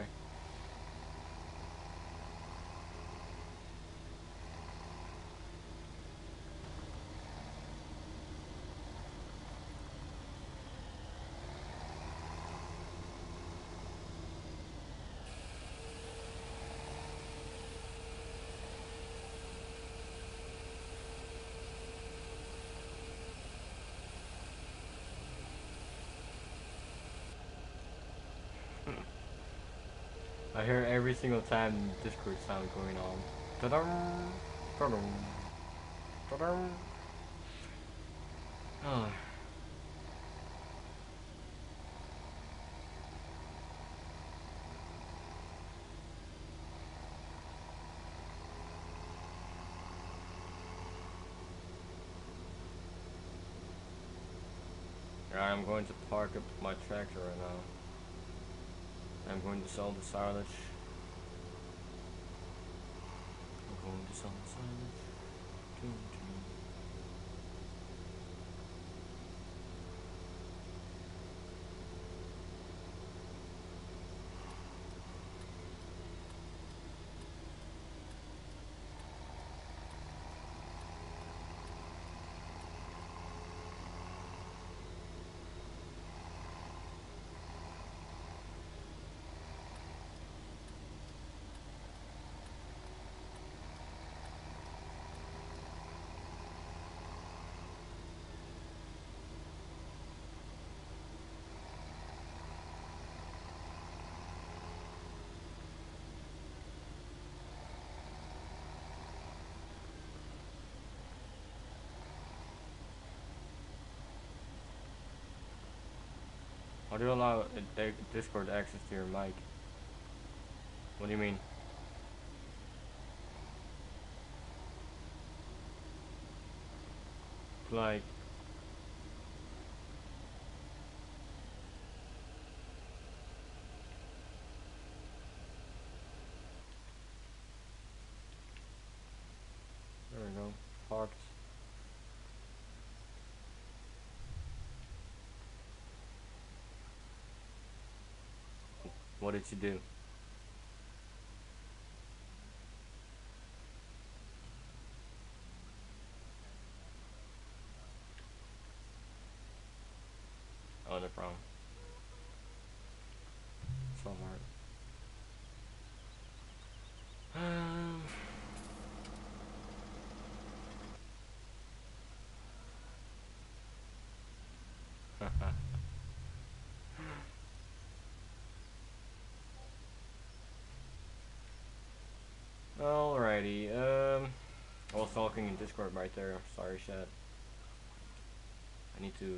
I hear every single time Discord sound going on. Ta-dum, ta-dum, ta-dum. Oh. I'm going to park up my tractor right now. I'm going to sell the silage. I'm going to sell the silage. Dun, dun. How do you allow a, a Discord access to your mic? What do you mean? Like, there we go. Parked. What did you do? Oh, no problem. So hard. Um. Alrighty. Um. I was talking in Discord right there. Sorry, chat. I need to.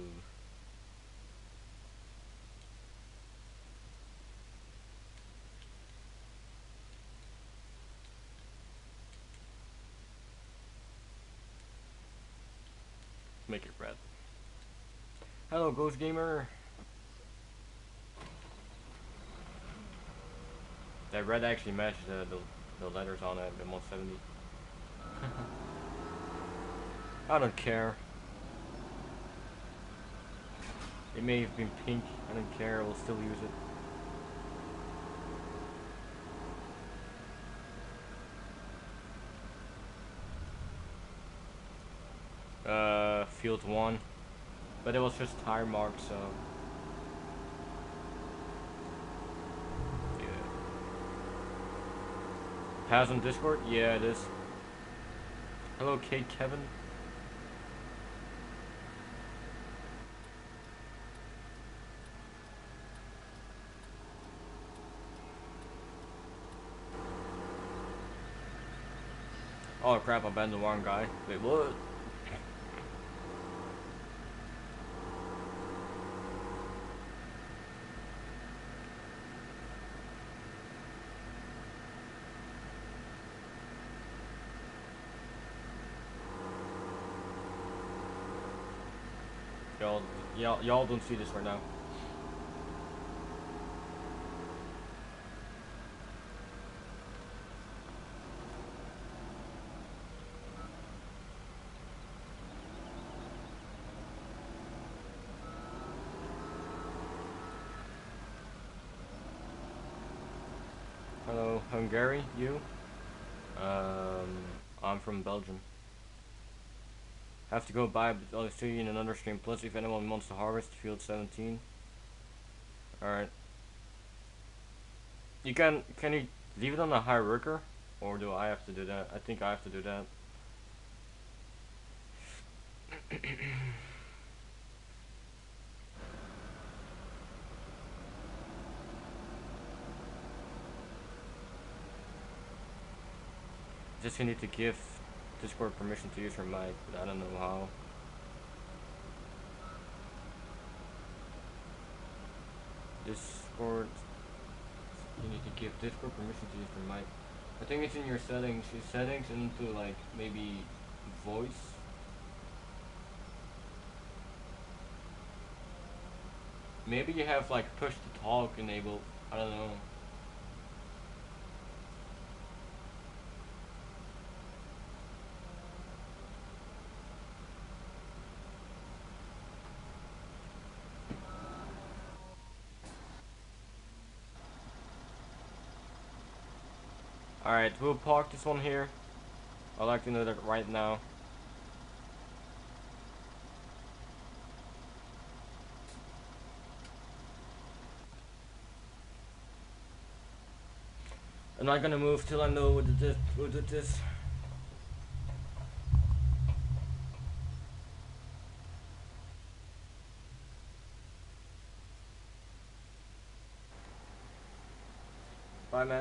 Make it red. Hello, Ghost Gamer. That red actually matches the, the, the letters on it, the one seventy. I don't care. It may have been pink. I don't care. We'll still use it. Uh, field one. But it was just tire marks, so. Yeah. Has on Discord? Yeah, it is. Hello, Kate Kevin. Oh crap, I banned the wrong guy. Wait, what? Y'all, y'all, y'all don't see this right now. Hello, Hungary, you? Um, I'm from Belgium. Have to go buy, but I'll see you in another stream. Plus, if anyone wants to harvest, field seventeen. Alright. You can, can you leave it on a high worker? Or do I have to do that? I think I have to do that. Just you need to give Discord permission to use your mic, but I don't know how. Discord, you need to give Discord permission to use your mic. I think it's in your settings. Your settings into like maybe voice. Maybe you have like push to talk enabled. I don't know. Alright, we'll park this one here. I'd like to know that right now. I'm not gonna move till I know what it is. What it is. Bye, man.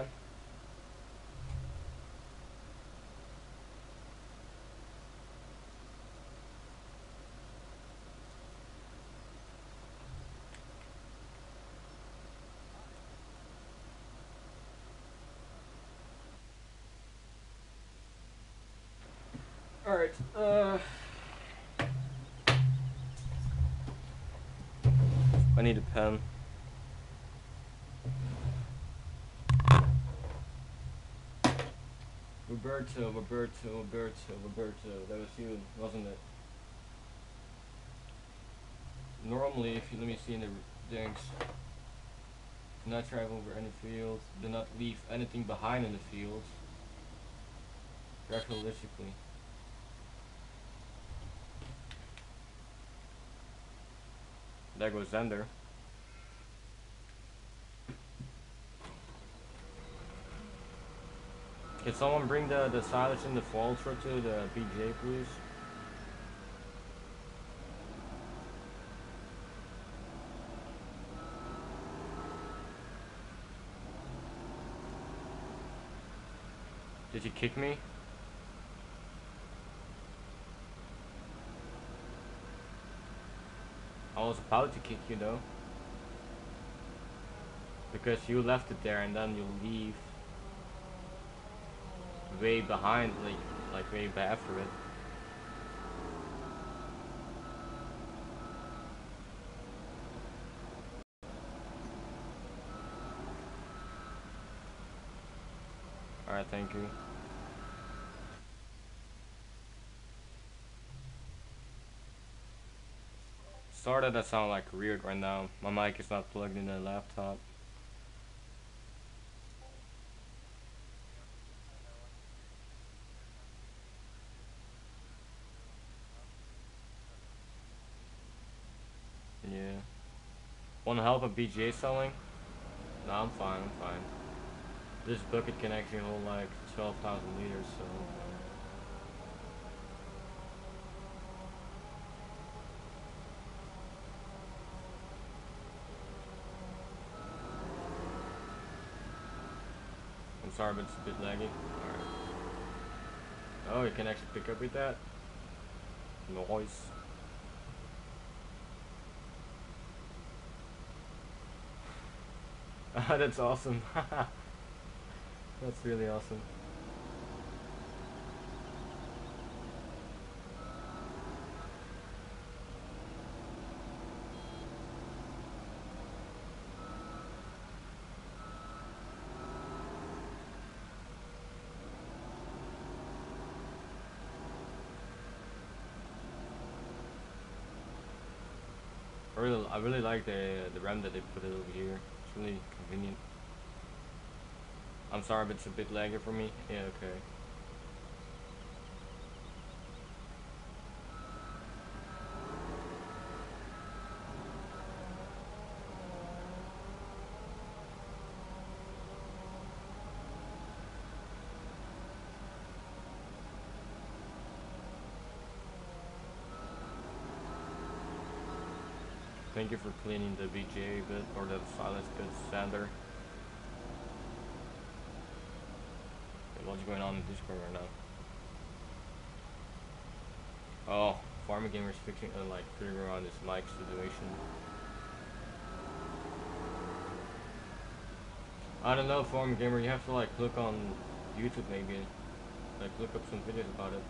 Alright, uh... I need a pen. Roberto, Roberto, Roberto, Roberto. That was you, wasn't it? Normally, if you let me see in the things, do not drive over any fields. Do not leave anything behind in the fields. Drive realistically. There goes Zender. Can someone bring the the silence in the Ultra to the B J, please? Did you kick me? I was about to kick you though. Because you left it there and then you leave way behind, like like way back after it. Alright, thank you. Sorry that sound like weird right now. My mic is not plugged in the laptop. Yeah. Wanna help a B J selling? No, I'm fine, I'm fine. This bucket can actually hold like twelve thousand liters, so... I'm sorry, but it's a bit laggy. Alright. Oh, you can actually pick up with that? Noise. That's awesome. That's really awesome. I really, I really like the the RAM that they put it over here. It's really convenient. I'm sorry, but it's a bit laggy for me. Yeah, okay. Thank you for cleaning the B J a bit, or the silence bit, Sander. what's going on in Discord right now. Oh, Farming Gamer's fixing uh, like figuring around this mic situation. I don't know, Farming Gamer. You have to like look on YouTube maybe, like look up some videos about it.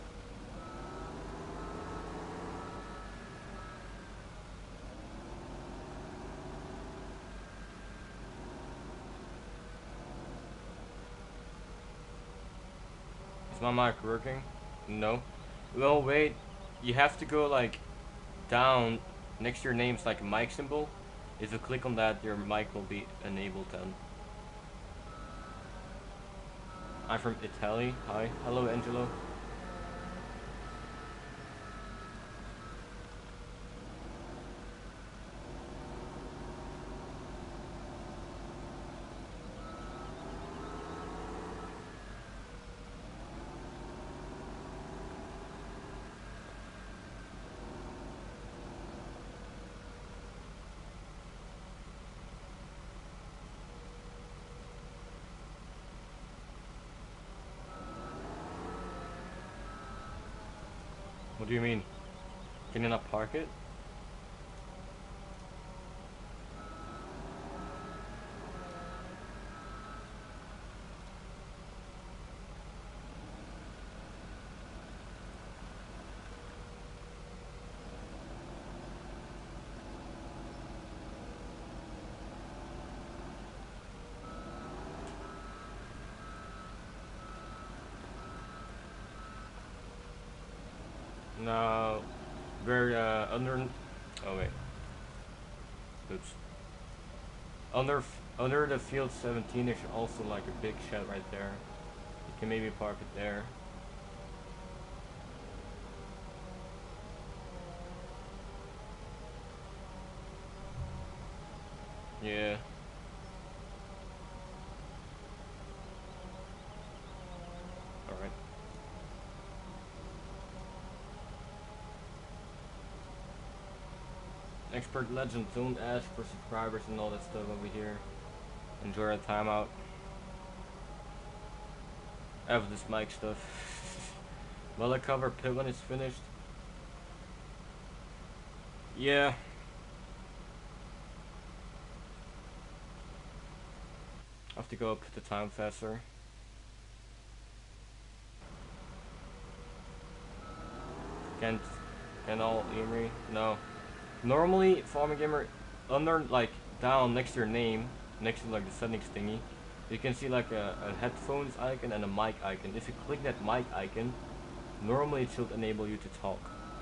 Is my mic working? No. Well, wait. You have to go like down next to your name's like a mic symbol. If you click on that, your mic will be enabled then. I'm from Italy. Hi. Hello, Angelo. What do you mean? Can you not park it? No. We're uh, under. Oh wait. Oops. Under under the field seventeen, there's also like a big shed right there. You can maybe park it there. Yeah. Alright. Expert Legend, don't ask for subscribers and all that stuff over here. Enjoy our time out. After this mic stuff. Will I cover pit when it's finished? Yeah. I have to go up the time faster. Can't can all Emery? No. Normally Farming Gamer under like down next to your name, next to like the settings thingy, you can see like a, a headphones icon and a mic icon. If you click that mic icon, normally it should enable you to talk.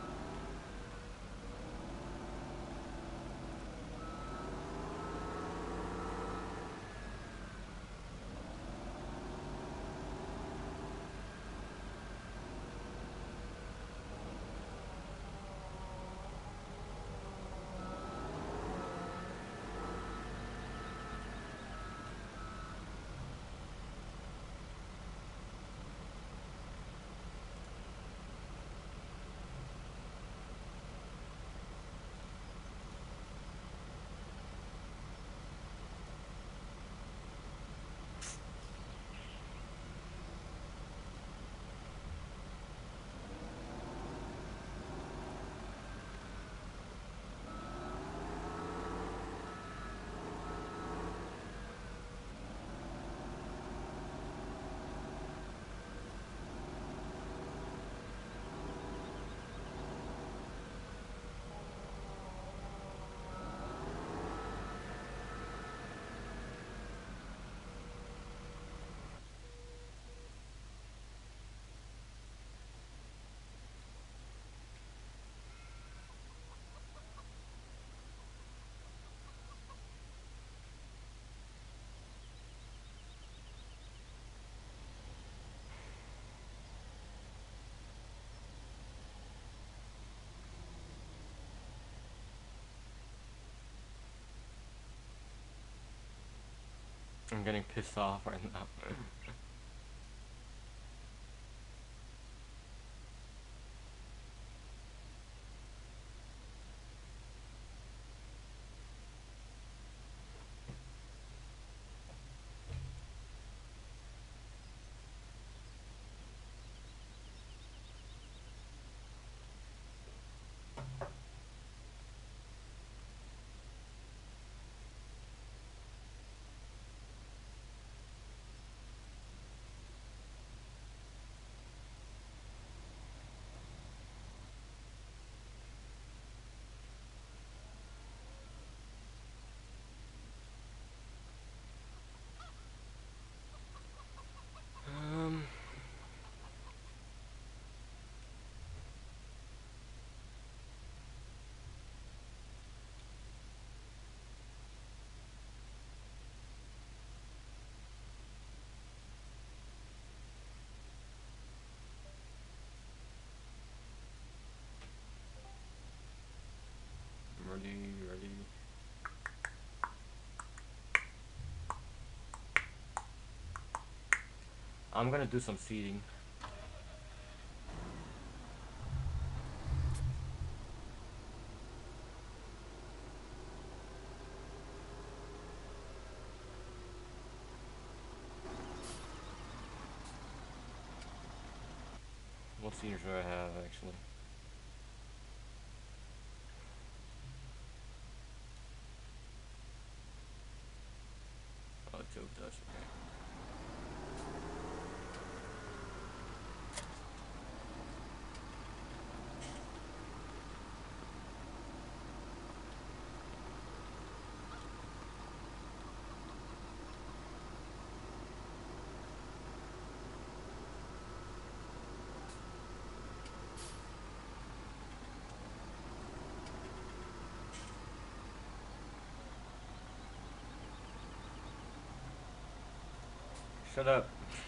I'm getting pissed off right now. I'm gonna do some seeding. What seeds do I have actually? Oh, Joe does. Okay. Shut up.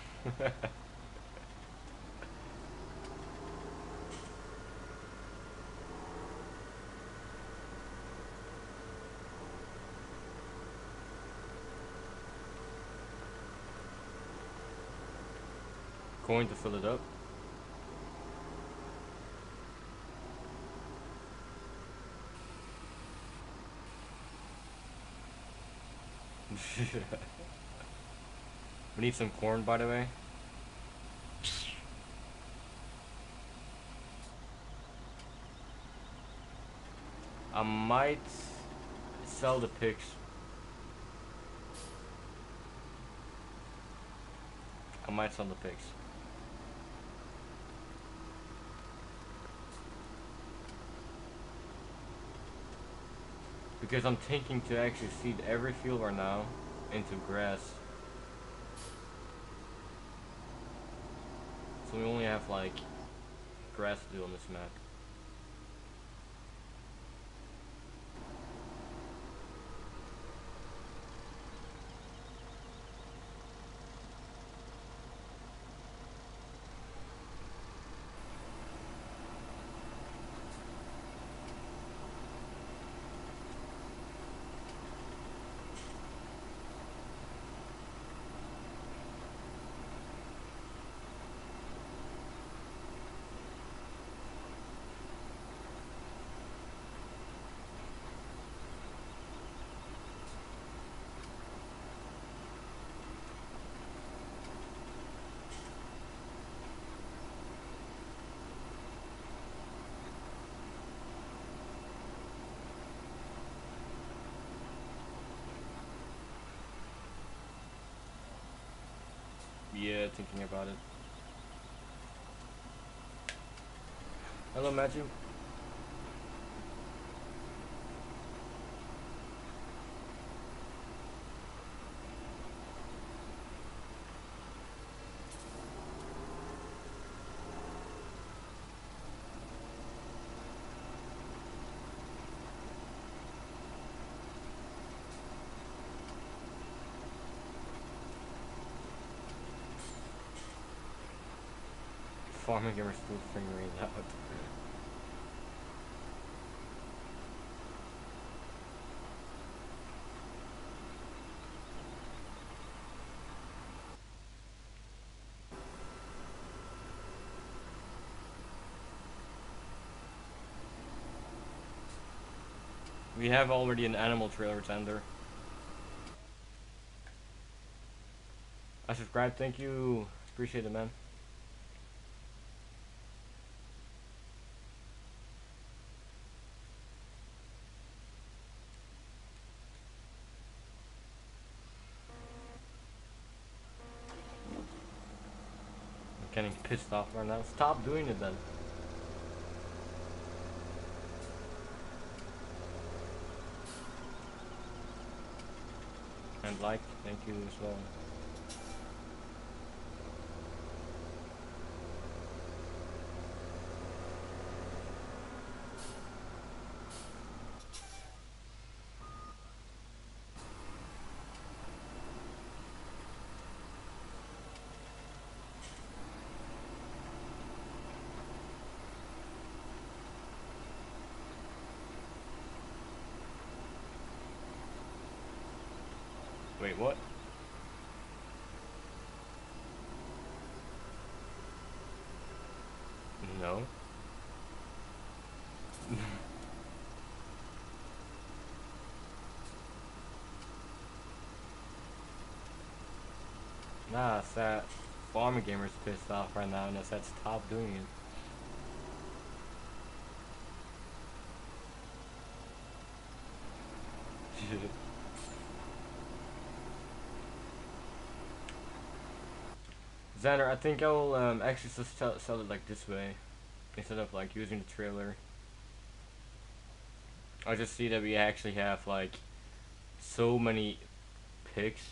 Going to fill it up. We need some corn, by the way. I might sell the pigs. I might sell the pigs. Because I'm thinking to actually seed every field right now into grass. So we only have like grass to do on this map. Yeah, thinking about it. Hello, Matthew. Farming gamer still figuring it out. We have already an animal trailer tender. I subscribed, thank you. Appreciate it, man. I'm getting pissed off right now. Stop doing it then. And like, thank you as well. Wait, what? Nah, it's that farming gamer's pissed off right now and I said stop doing it. Xander, I think I'll um, actually just sell, sell it like this way instead of like using the trailer. I just see that we actually have like so many picks.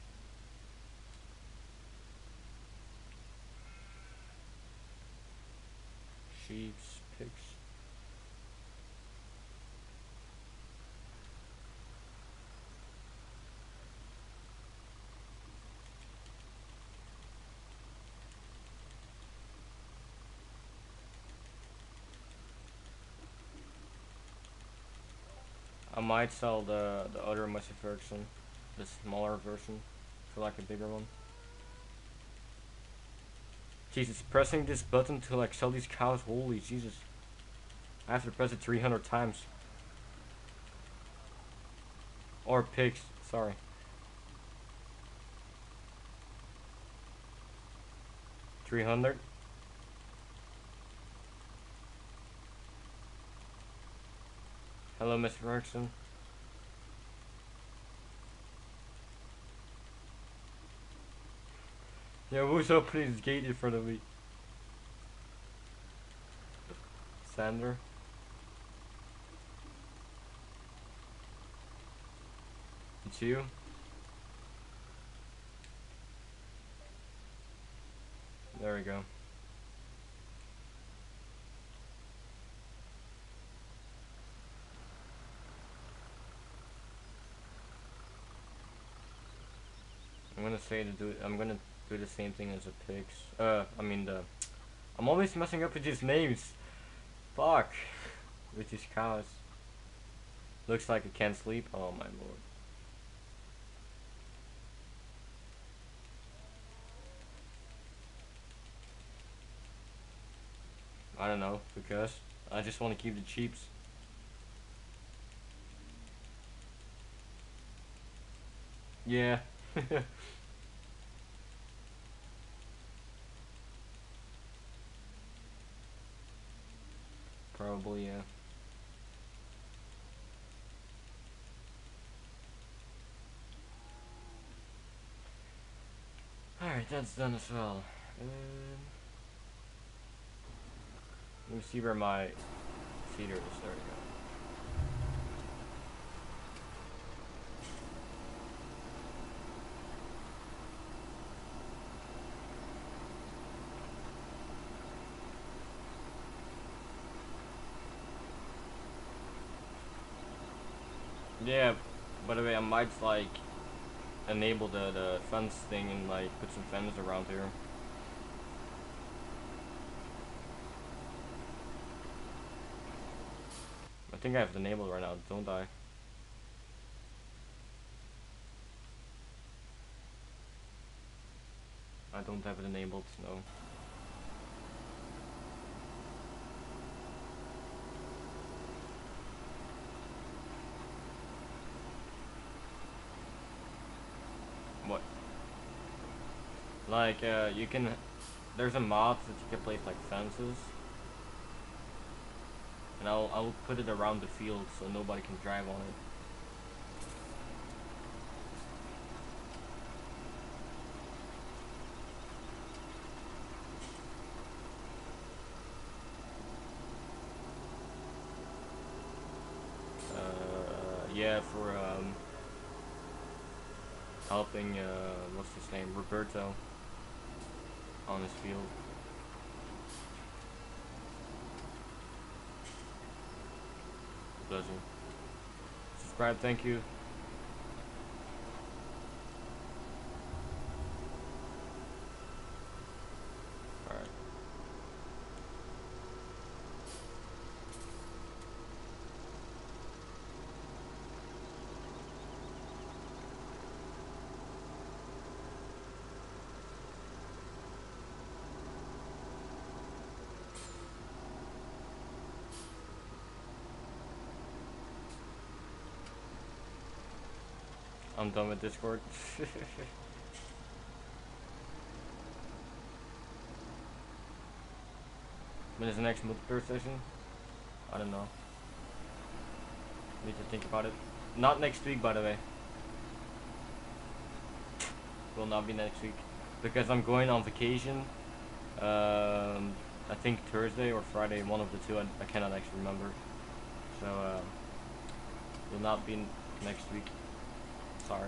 Sheeps, picks. I might sell the the other Massey Ferguson, the smaller version, for like a bigger one. Jesus, pressing this button to like sell these cows, holy Jesus. I have to press it three hundred times. Or pigs, sorry. three hundred? Hello, Mister Ferguson. Yeah, who's opening his gate in front of me? Sander? It's you? There we go. I'm gonna say to do. I'm gonna do the same thing as the pigs. Uh, I mean the. I'm always messing up with these names. Fuck. With these cows. Looks like I can't sleep. Oh my lord. I don't know because I just want to keep the cheaps. Yeah. Probably yeah. Alright, that's done as well. Um, let me see where my feeder is. There we go. Yeah, by the way, I might like enable the, the fence thing and like put some fence around here. I think I have it enabled right now, don't I? I don't have it enabled, no. What? Like, uh, you can, there's a mod that you can place like fences. And I'll, I'll put it around the field so nobody can drive on it. Uh, yeah, for, um, helping, uh, what's his name, Roberto, on his field. Pleasure. Subscribe, thank you. Alright. I'm done with Discord. When is the next multiplayer session? I don't know. Need to think about it. Not next week, by the way. Will not be next week because I'm going on vacation. Um, I think Thursday or Friday, one of the two. I, I cannot actually remember. So uh, will not be next week. Sorry.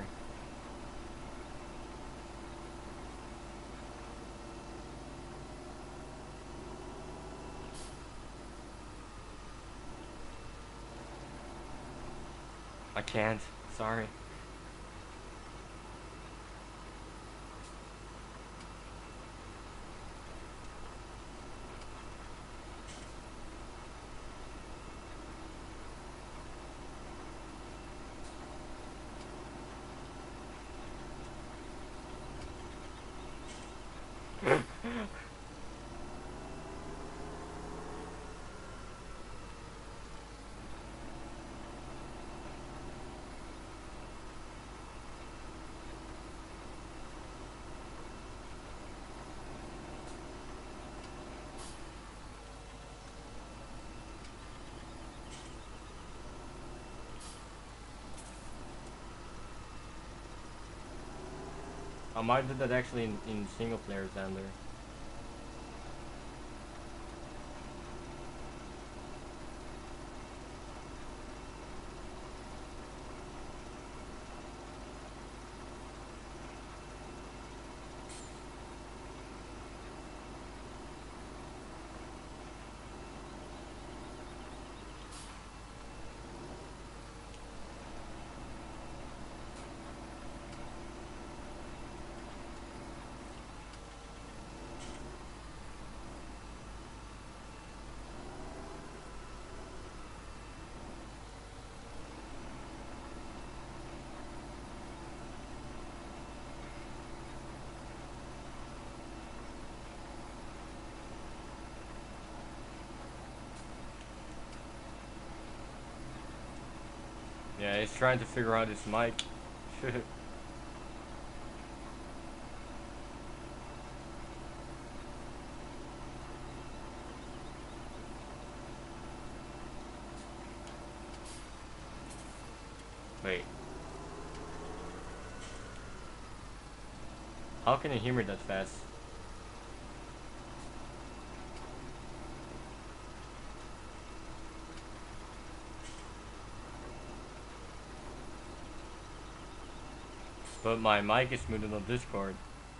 I can't. Sorry. I might do that actually in, in single player Xander. Yeah, he's trying to figure out his mic. Wait. How can you hear me that fast? But my mic is muted on Discord.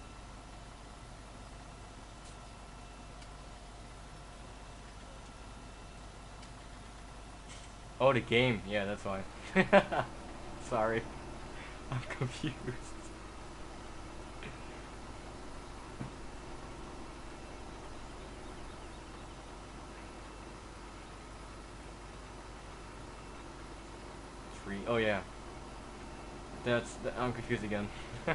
Oh, the game. Yeah, that's why. Sorry. I'm confused. Three. Oh, yeah. That's. Th I'm confused again.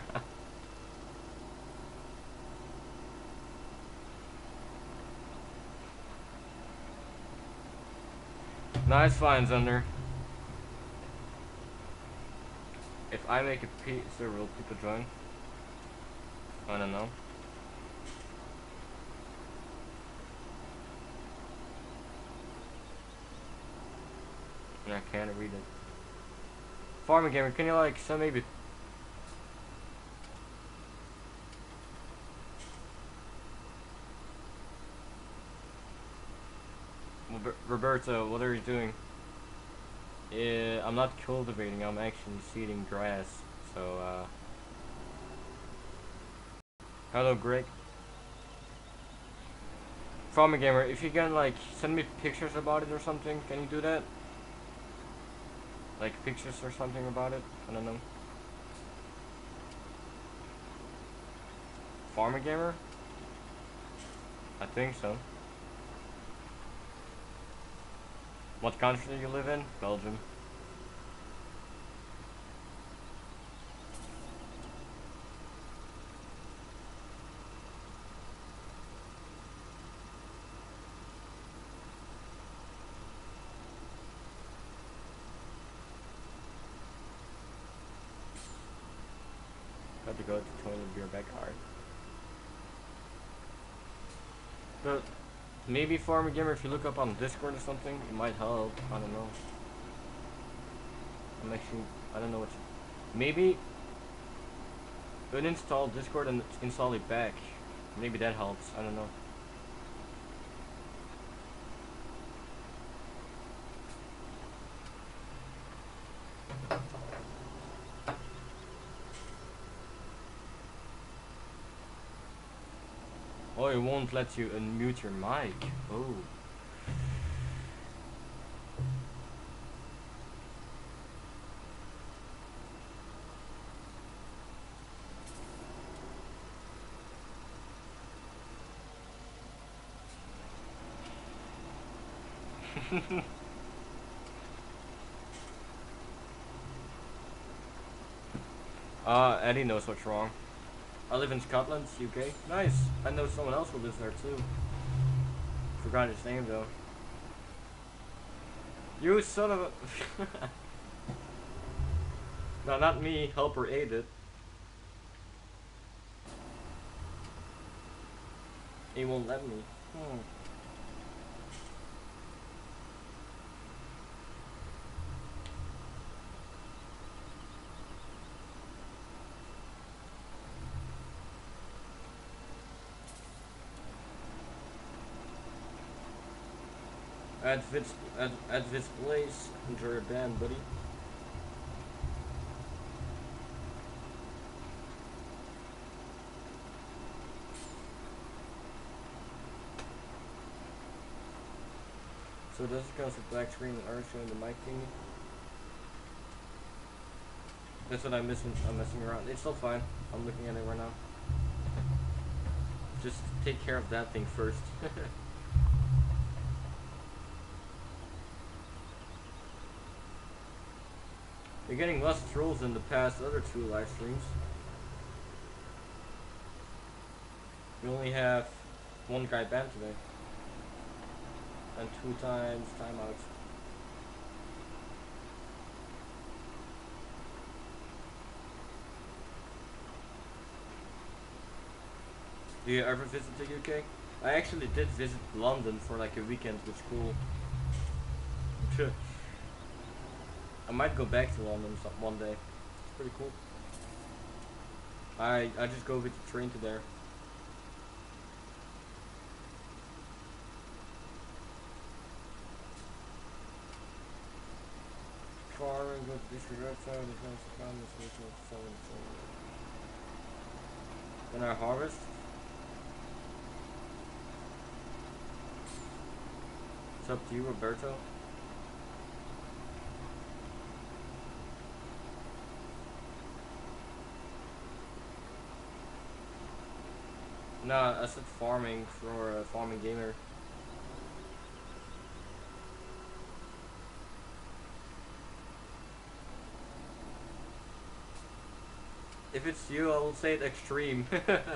Nice finds, Xander. If I make a P server, will people join? I don't know. I can't read it. Farming Gamer, can you like send maybe? Roberto, what are you doing? Uh, I'm not cultivating, I'm actually seeding grass. So, uh... hello, Greg. Farming Gamer, if you can, like, send me pictures about it or something, can you do that? Like, pictures or something about it? I don't know. Farming Gamer? I think so. What country do you live in? Belgium. Got to go to the toilet, be right back. Alright. But Maybe Farmer Gamer, if you look up on Discord or something, it might help. I don't know. I'm actually, I don't know what. You, maybe uninstall Discord and install it back. Maybe that helps. I don't know. Oh, it won't let you unmute your mic. Oh. uh, Eddie knows what's wrong. I live in Scotland, U K. Nice. I know someone else who lives there too. Forgot his name though. You son of a. No, not me. Helper aided. He won't let me. Hmm. At Vit's at, at Vit's place, enjoy your band, buddy. So does it comes with black screen and orange showing the mic thingy? That's what I'm missing. I'm messing around. It's still fine. I'm looking at it right now. Just take care of that thing first. You're getting less trolls than the past other two live streams. We only have one guy banned today. And two times timeouts. Do you ever visit the U K? I actually did visit London for like a weekend with school. I might go back to London some, one day. It's pretty cool. I I just go with the train to there. Far and go to disregard side of the house comments which will so and so. When I harvest. It's up to you, Roberto. Nah, I said farming for a farming gamer. If it's you, I will say it extreme.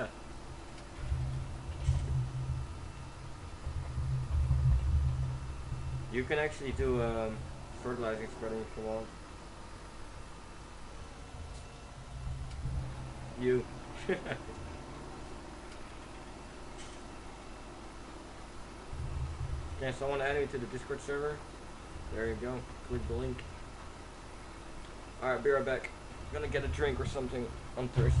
You can actually do um, fertilizing spreading if you want. You. Can someone add me to the Discord server? There you go. Click the link. Alright, be right back. I'm gonna get a drink or something. I'm thirsty.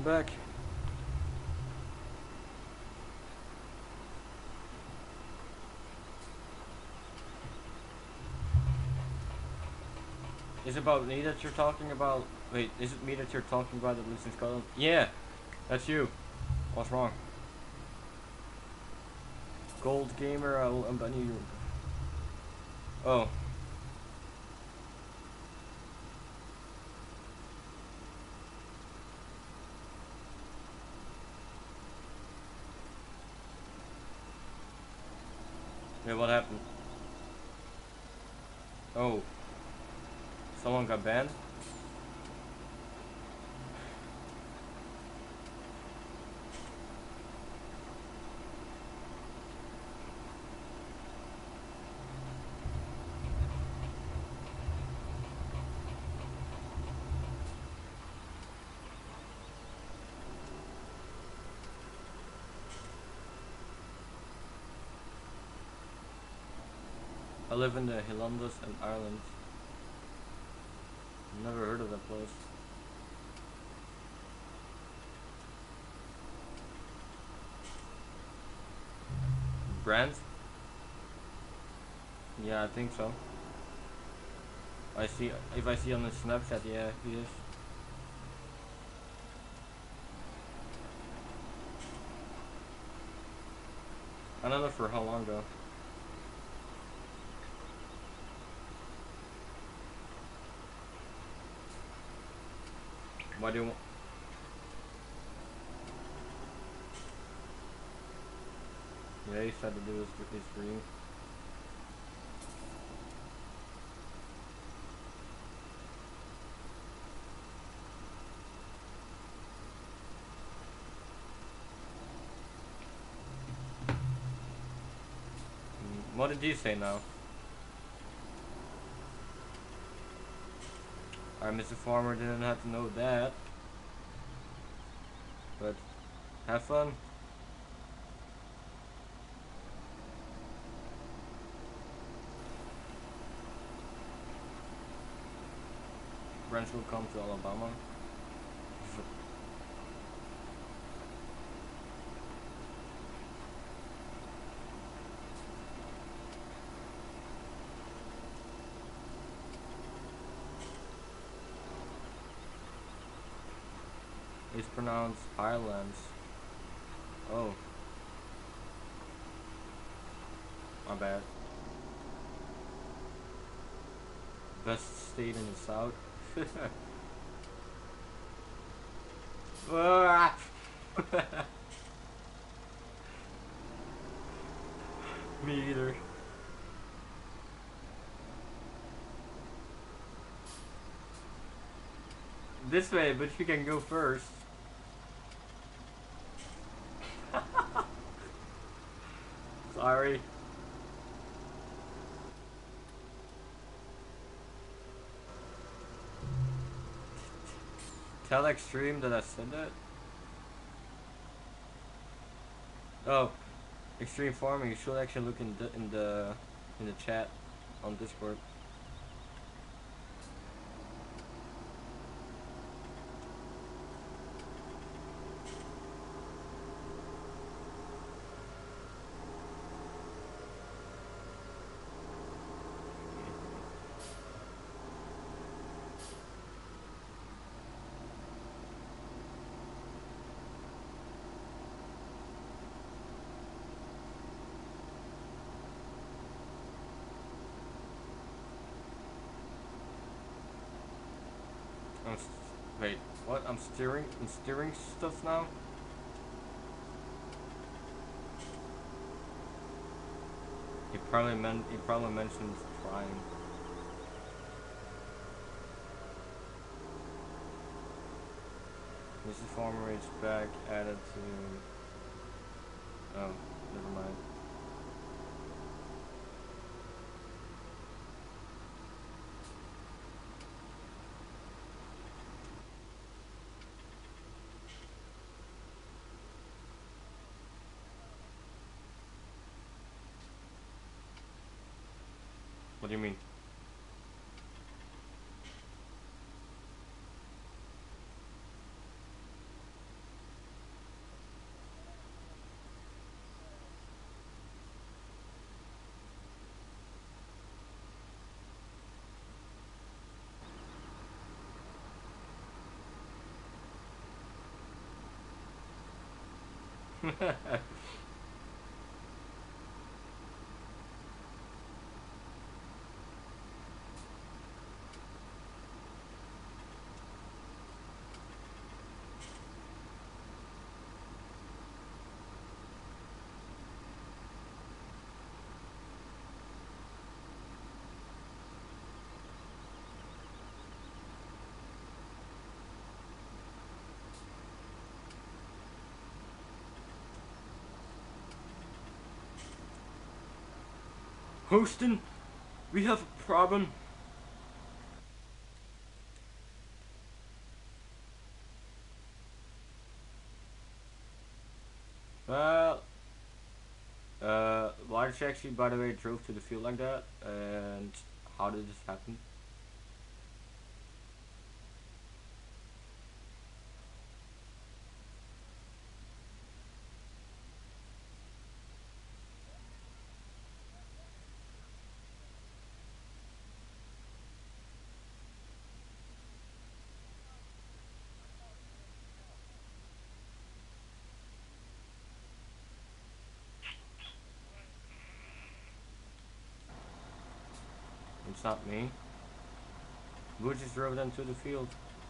back. Is it about me that you're talking about? Wait, is it me that you're talking about that lives in Scotland? Yeah, that's you. What's wrong? Gold gamer, I will unbutton you. Oh. Yeah, what happened? Oh. Someone got banned? I live in the Highlands in Ireland. Never heard of that place. Brand? Yeah, I think so. I see, if I see on the Snapchat, yeah, he is. I don't know for how long though. Why do you want? Yeah, he tried to do his, his dream. Mm, what did you say now? Alright, Mister Farmer didn't have to know that. But, have fun. Branch will come to Alabama. It's pronounced Highlands. Oh. My bad. Best state in the south. Me either. This way, but you can go first. Sorry. Tell Extreme that I said that. Oh, Extreme Farming. You should actually look in the in the in the chat on Discord. I'm st wait, what? I'm steering. I'm steering stuff now. He probably meant. He probably mentioned trying. Missus Farmer is back added to. Oh, never mind. What do you mean? Houston, we have a problem. Well, uh, why did she actually, by the way, drove to the field like that? And how did this happen? It's not me. Who just drove them to the field?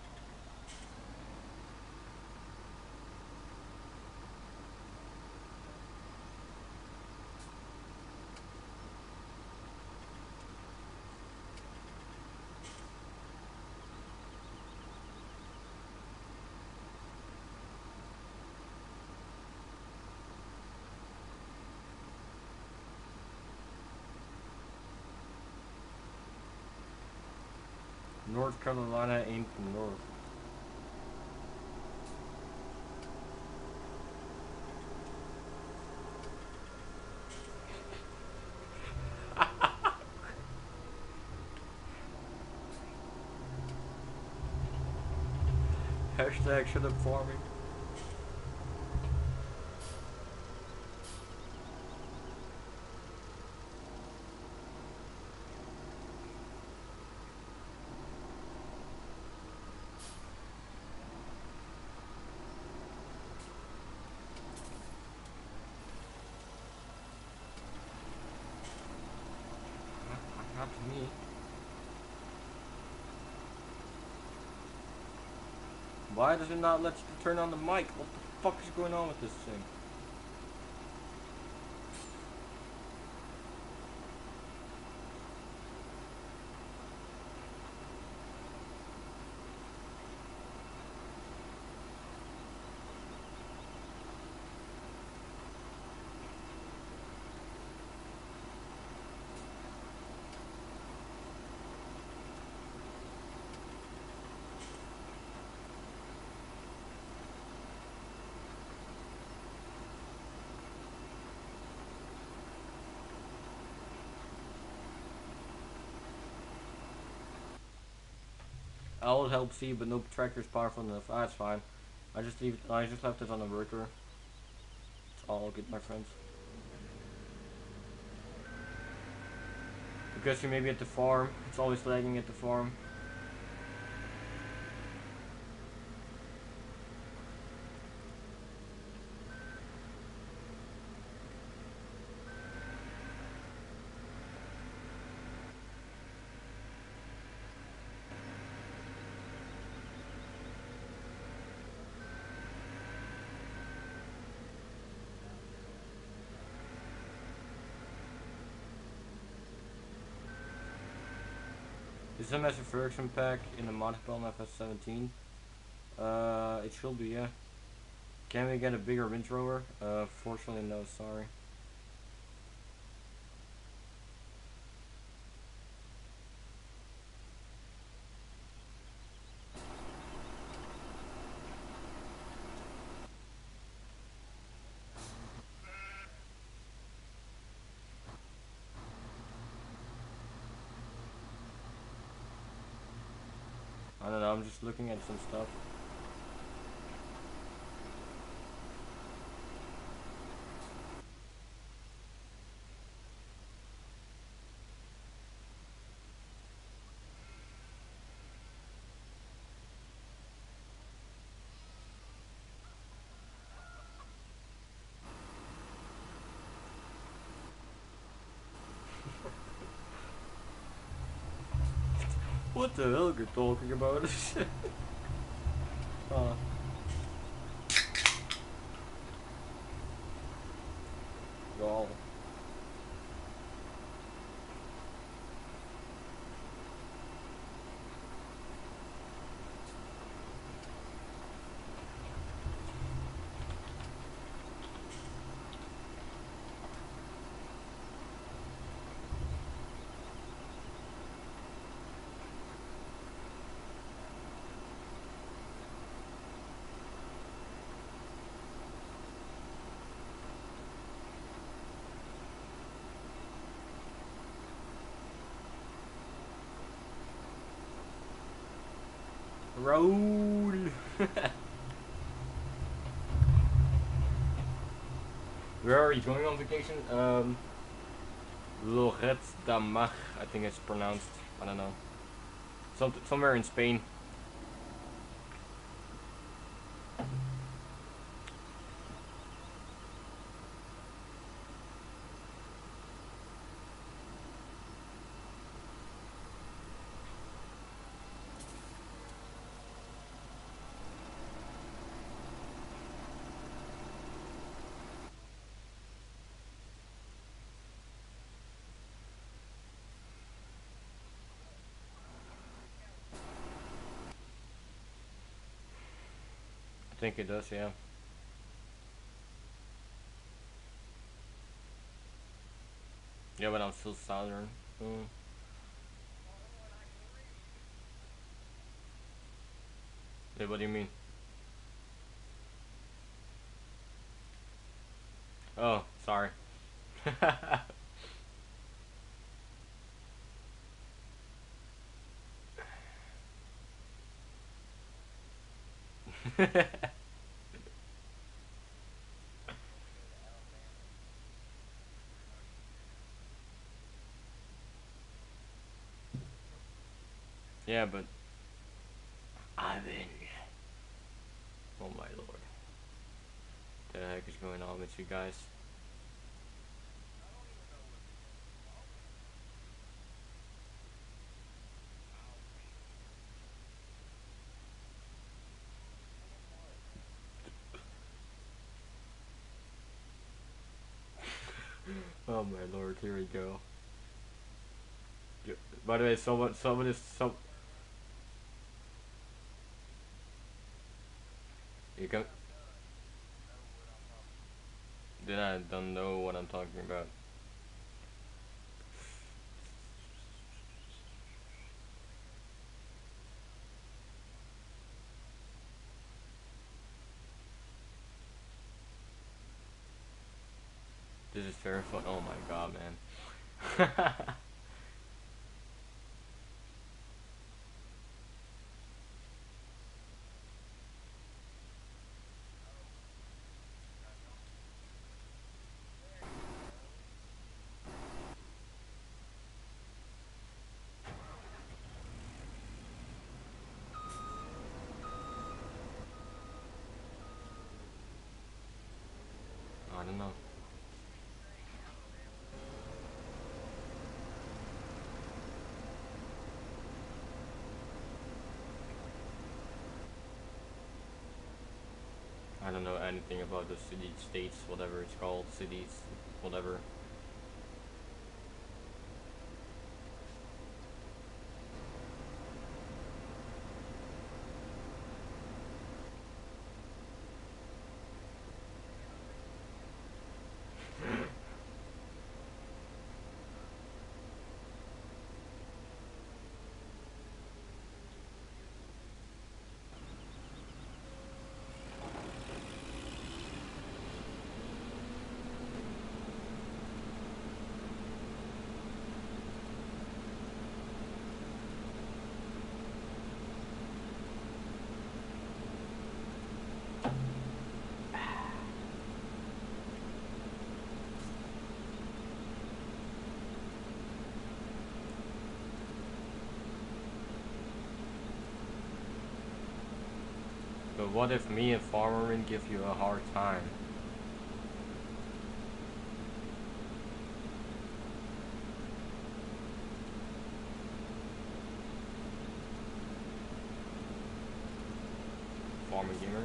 North Carolina ain't the north. Hashtag shut up farming. Not to me. Why does it not let you turn on the mic? What the fuck is going on with this thing? I will help see, but no tracker is powerful enough. Ah, that's fine. I just leave. I just left it on the worker. It's all good, my friends. Because you may be at the farm. It's always lagging at the farm. Is there a Master Ferguson pack in the Montebello F S seventeen? Uh, it should be, yeah. Can we get a bigger Wind Rover? Uh, fortunately, no, sorry. I don't know, I'm just looking at some stuff. What the hell are you talking about? uh. Well. Raoul! Where are you going on vacation? Um, Lloret de Mar, I think it's pronounced. I don't know. Some, somewhere in Spain. I think it does, yeah. Yeah, but I'm still southern. Mm. Yeah, what do you mean? Oh, sorry. Yeah, but Ivan. Oh my lord. What the heck is going on with you guys? Oh my lord, here we go. By the way, someone, someone is some. You can. Then I don't know what I'm talking about. This is very fun. Oh my god, man. I don't know. I don't know anything about the city, states, whatever it's called, cities, whatever. But what if me and Farmerin give you a hard time? Farming Gamer.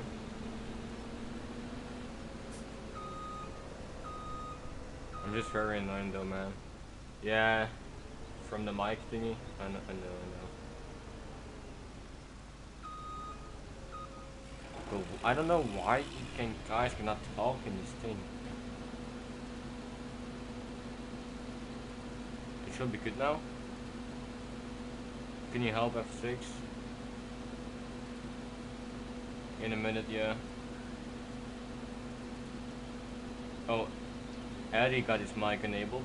I'm just very annoying though, man. Yeah, from the mic thingy. I know, I know, I know. But I don't know why you can guys cannot talk in this thing. It should be good now. Can you help F six? In a minute, yeah. Oh, Eddie got his mic enabled.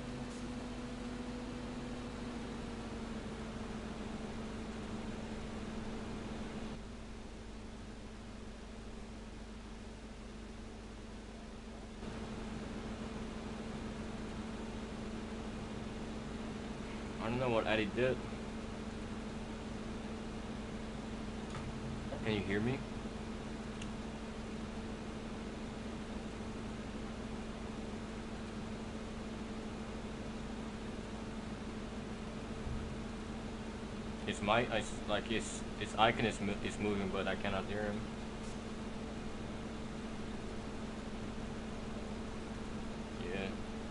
I don't know what Eddie did. Can you hear me? His mic, I, like his his icon is mo is moving, but I cannot hear him. Yeah.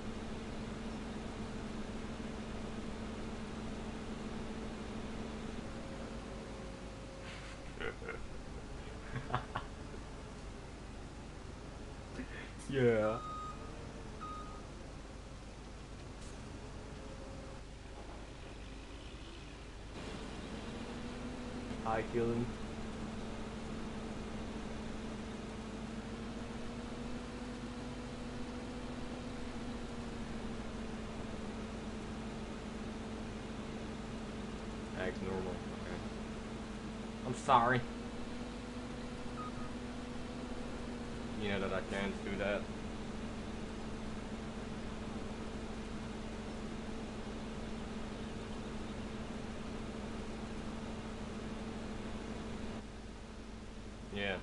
Yeah. Hi, Keelan. Act normal. Okay. I'm sorry. You know that I can't do that. Yeah.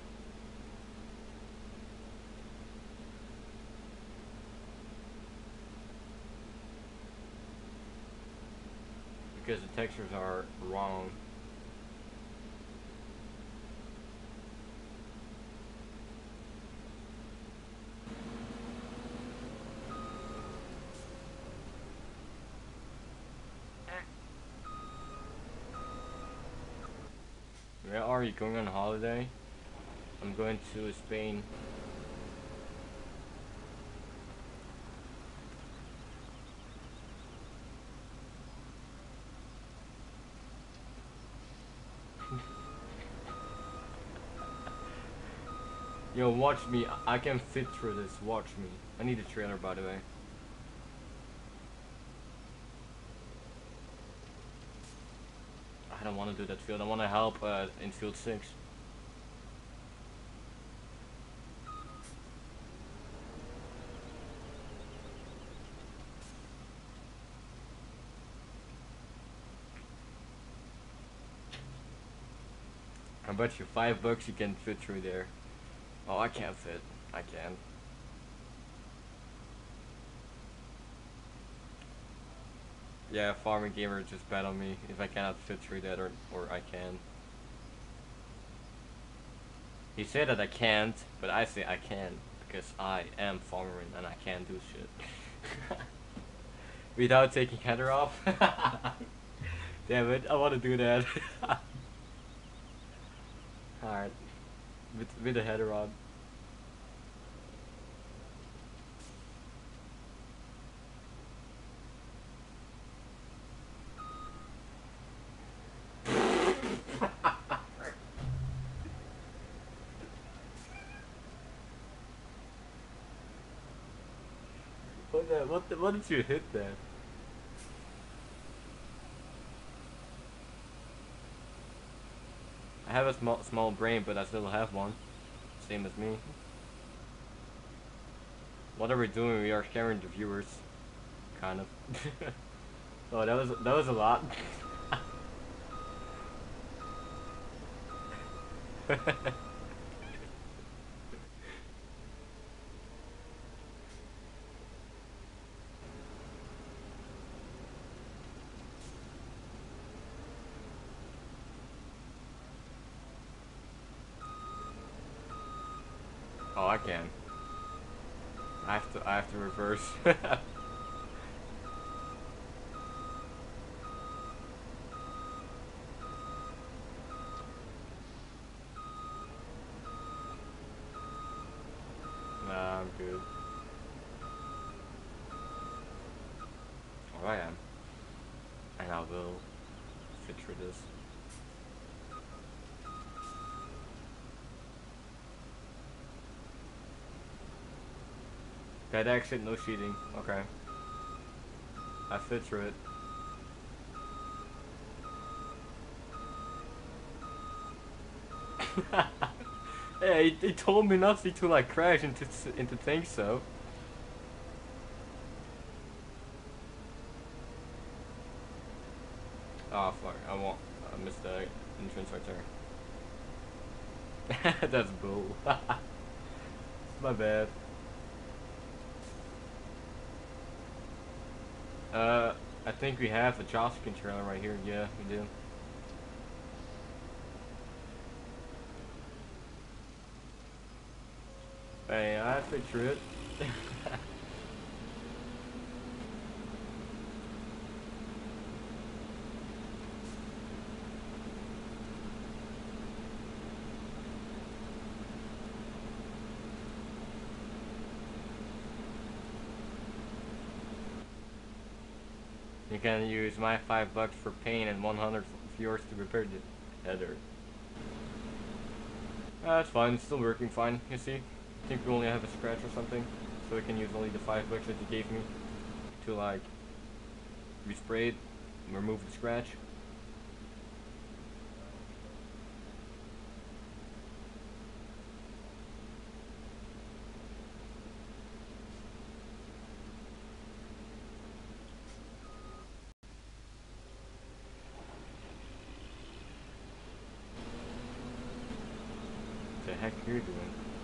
Because the textures are wrong. Where are you going on holiday? I'm going to Spain. Yo, watch me. I can fit through this. Watch me. I need a trailer, by the way. I don't want to do that field. I want to help uh, in field six. I bet you five bucks you can fit through there. Oh, I can't fit. I can. Yeah, Farming Gamer just bet on me if I cannot fit through that or, or I can. He said that I can't, but I say I can because I am farming and I can do shit. Without taking header off. Damn it, I want to do that. Alright. With, with the header on. What the, what the, what did you hit there? I have a small small brain, but I still have one. Same as me. What are we doing? We are scaring the viewers. Kind of. Oh, that was that was a lot. Oh, I can. I have to. I have to reverse. Nah, I'm good. Oh, I am. And I will fix for this. That exit, no cheating. Okay. I fit through it. Hey, they told me not to like crash into into things, so. Oh fuck! I won't. I missed the entrance right there. That's bull. My bad. Uh, I think we have a Joss controller right here. Yeah, we do. Hey, I picture it. You can use my five bucks for paint and one hundred of yours to repair the header. Uh, that's fine. It's still working fine. You see? I think we only have a scratch or something, so we can use only the five bucks that you gave me to like respray it, remove the scratch. What the heck are you doing?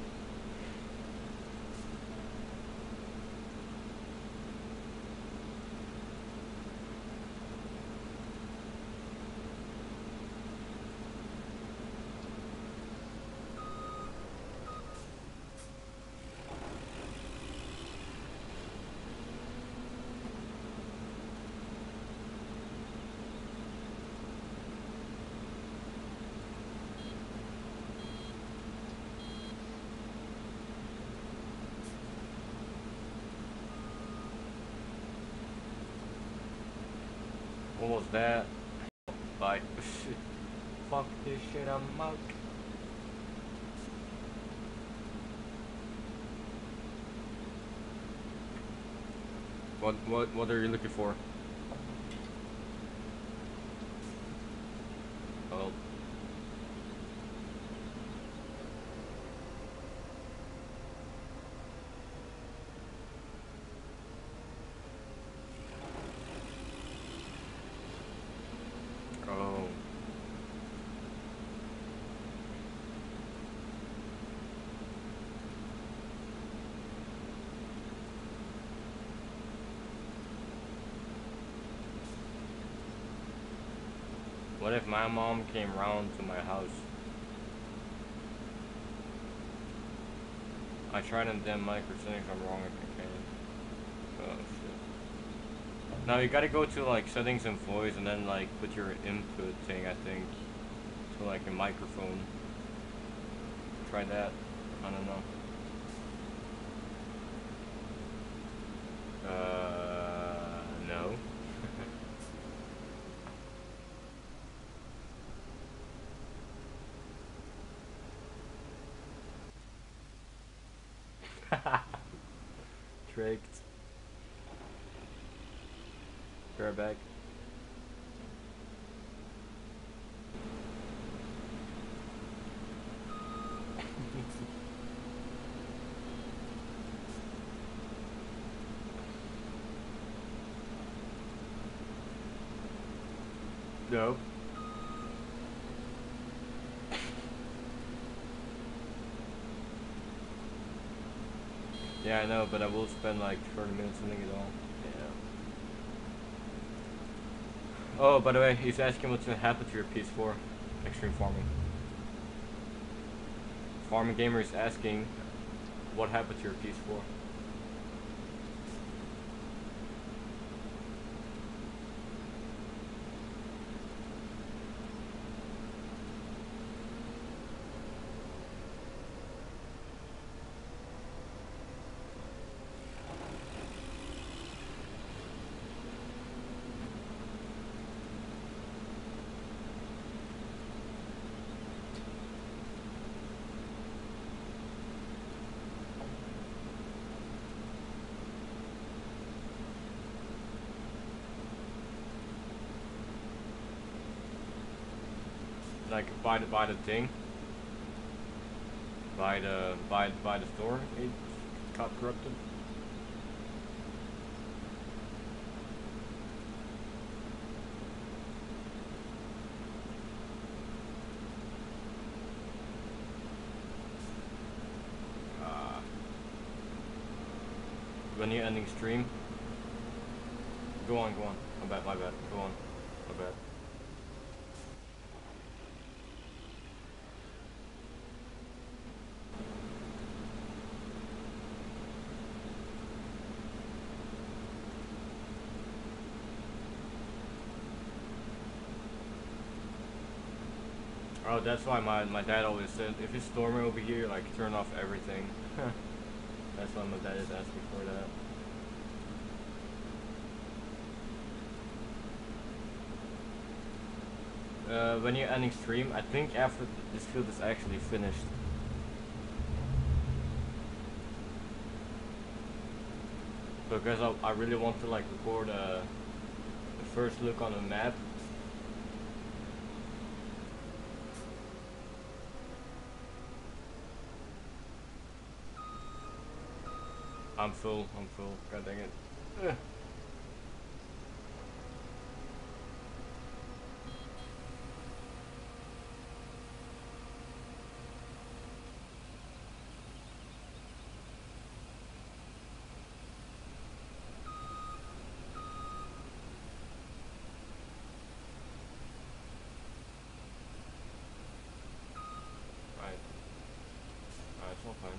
What was that? Like, fuck this shit, I'm out. What, what, what are you looking for? Oh. Oh. What if my mom came round to my house? I tried in damn mic settings, I'm wrong if I can. Oh shit. Now you gotta go to like settings and voice and then like put your input thing, I think. To like a microphone. Try that. I don't know. Uh, no. Tricked. Bareback. No. Yeah, I know, but I will spend like thirty minutes doing it all. Yeah. Oh, by the way, he's asking what's gonna happen to your P S four. Extreme Farming. Farming Gamer is asking What happened to your P S four? Like buy the buy the thing, buy the buy buy the store. It got corrupted. Uh, when you ending stream, go on, go on. My bad, my bad. Go on, my bad. Oh, that's why my, my dad always said, if it's storming over here, like, turn off everything. That's why my dad is asking for that. Uh, when you're ending stream, I think after this field is actually finished. Because I, I really want to, like, record a, a first look on the map. I'm full, I'm full. God dang it. Ugh. Right. Alright, it's all fine.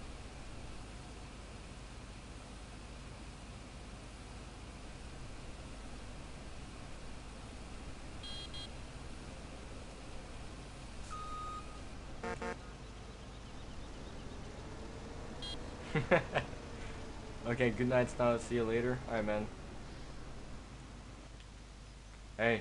Okay, good night now. See you later. Alright, man. Hey,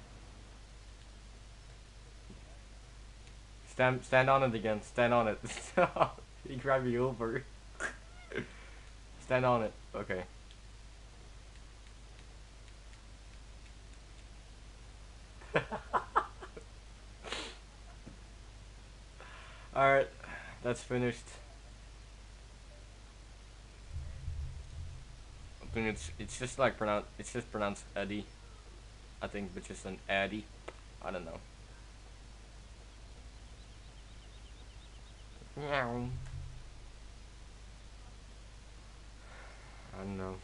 stand stand on it again. Stand on it. He grabbed me over. Stand on it. Okay. Alright, that's finished. I think it's it's just like pronounced it's just pronounced Eddie. I think, but just an Addy. I don't know. Meow. I don't know.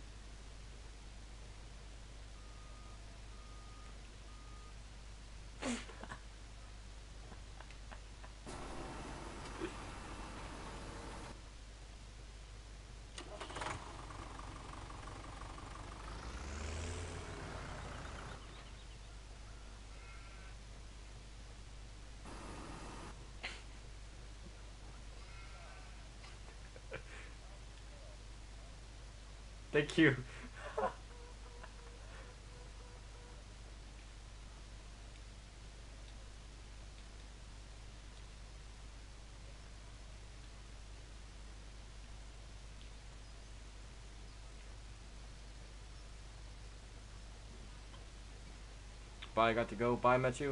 Thank you. Bye, I got to go. Bye, Matthew.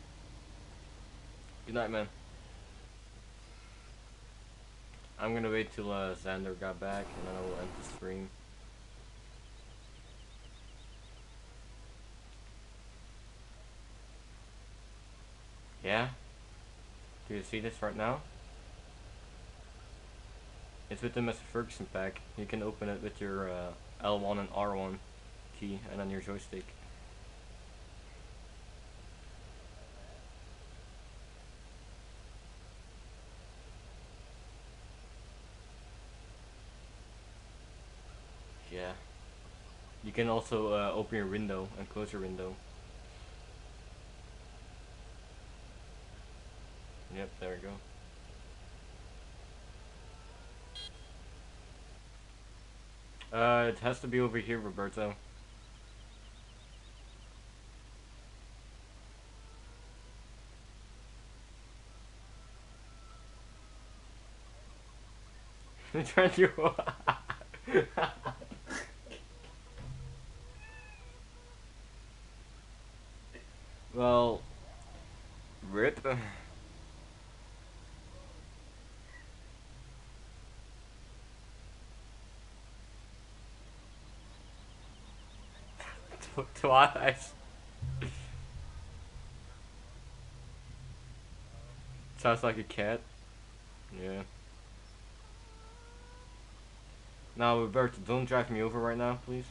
Good night, man. I'm gonna wait till uh, Xander got back, and then I will end the stream. Yeah? Do you see this right now? It's with the Mister Ferguson pack. You can open it with your uh, L one and R one key, and then your joystick. Yeah. You can also uh, open your window and close your window. Yep, there we go. Uh, it has to be over here, Roberto. Turn you. Well, rip. Twice. Sounds like a cat. Yeah. Now, Roberto, don't drive me over right now, please.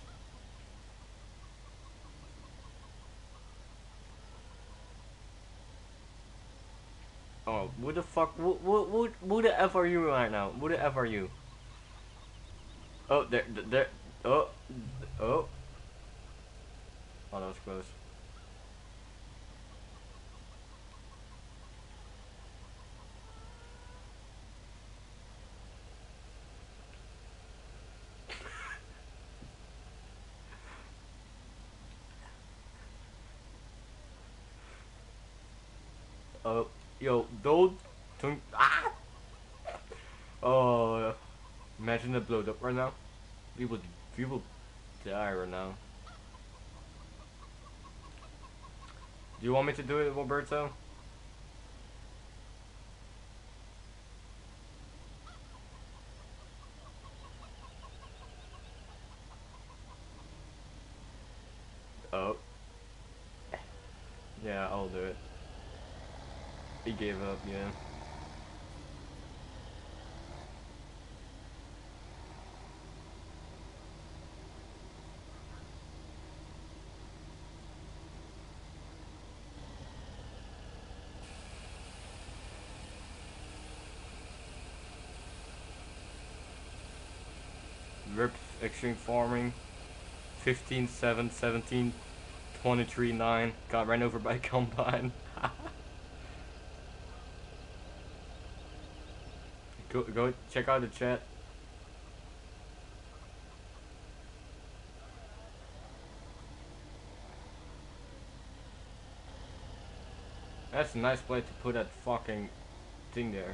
Oh, who the fuck? Who, who, who, who the F are you right now? Who the F are you? Oh, there, there. Oh, oh. Oh, that was close. Oh, yo, don't. Don't. Ah! Oh, imagine it blowed up right now. People, people die right now. Do you want me to do it, Roberto? Oh, yeah, I'll do it. He gave up, yeah. Rips Extreme Farming. fifteen seven seventeen twenty-three nine. Got ran over by Combine. go, go check out the chat. That's a nice place to put that fucking thing there.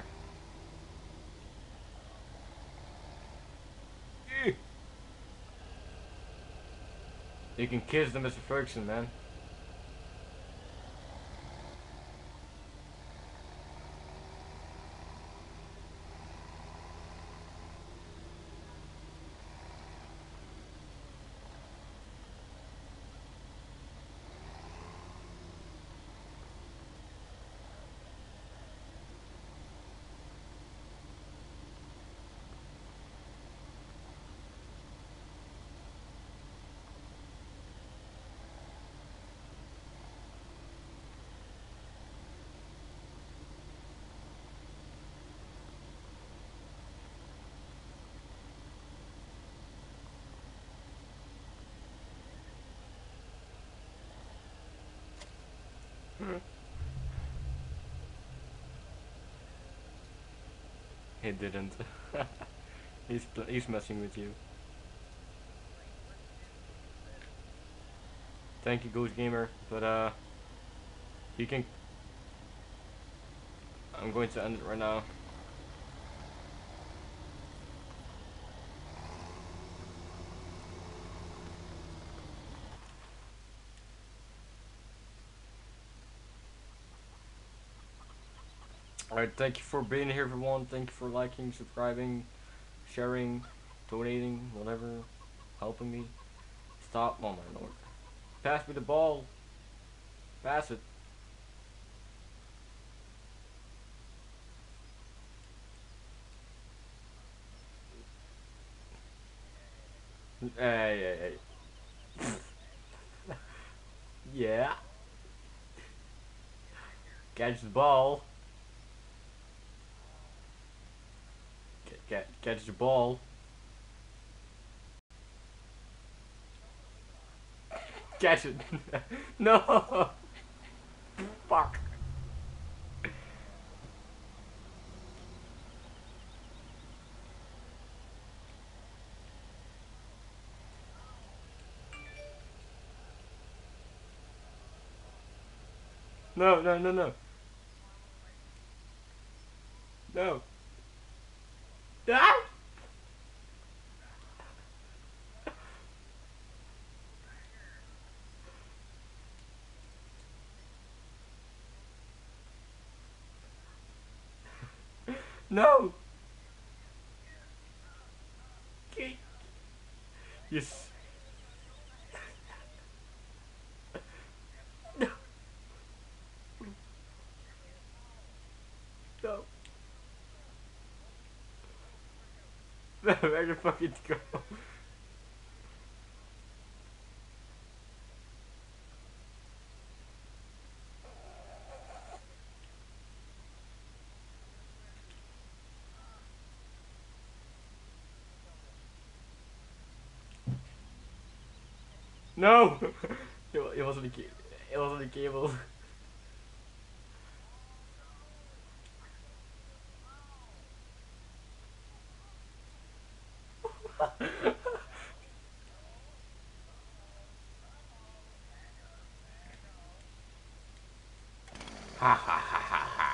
You can kiss the mister Ferguson, man. He didn't. he's he's messing with you. Thank you, Ghost Gamer. But uh, you can. I'm going to end it right now. Alright, thank you for being here, everyone. Thank you for liking, subscribing, sharing, donating, whatever, helping me. Stop, oh my lord. Pass me the ball. Pass it. Hey, hey, hey. Yeah. Catch the ball. Catch, catch the ball. Catch it. No. Fuck. No, no, no, no. No. Ah! No. Yes. No. No. Where the fuck it go? No. It, it wasn't a ca- It wasn't a cable. Ha ha ha ha ha.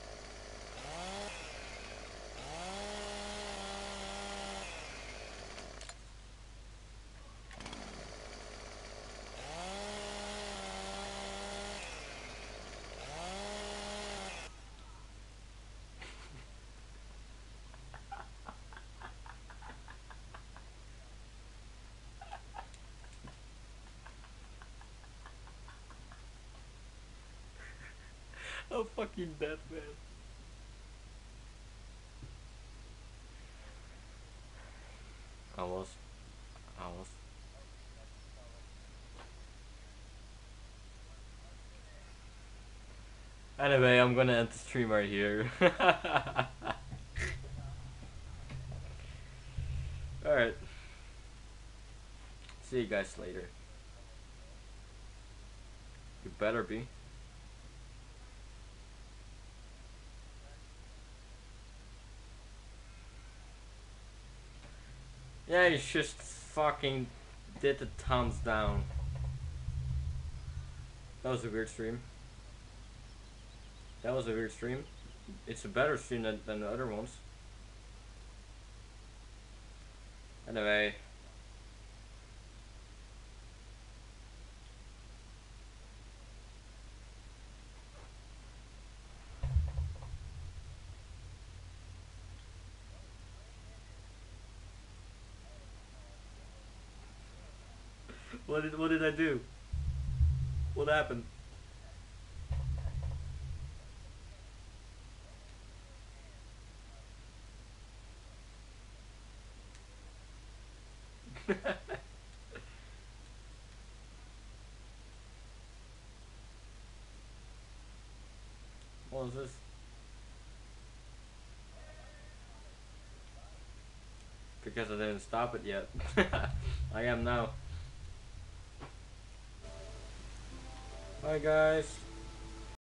I'm fucking dead, man. I was. I was. Anyway, I'm gonna end the stream right here. Alright. See you guys later. You better be. Yeah, you just fucking did the thumbs down. That was a weird stream. That was a weird stream. It's a better stream than, than the other ones. Anyway. What did what did I do? What happened? What was this? Because I didn't stop it yet. I am now. Bye guys.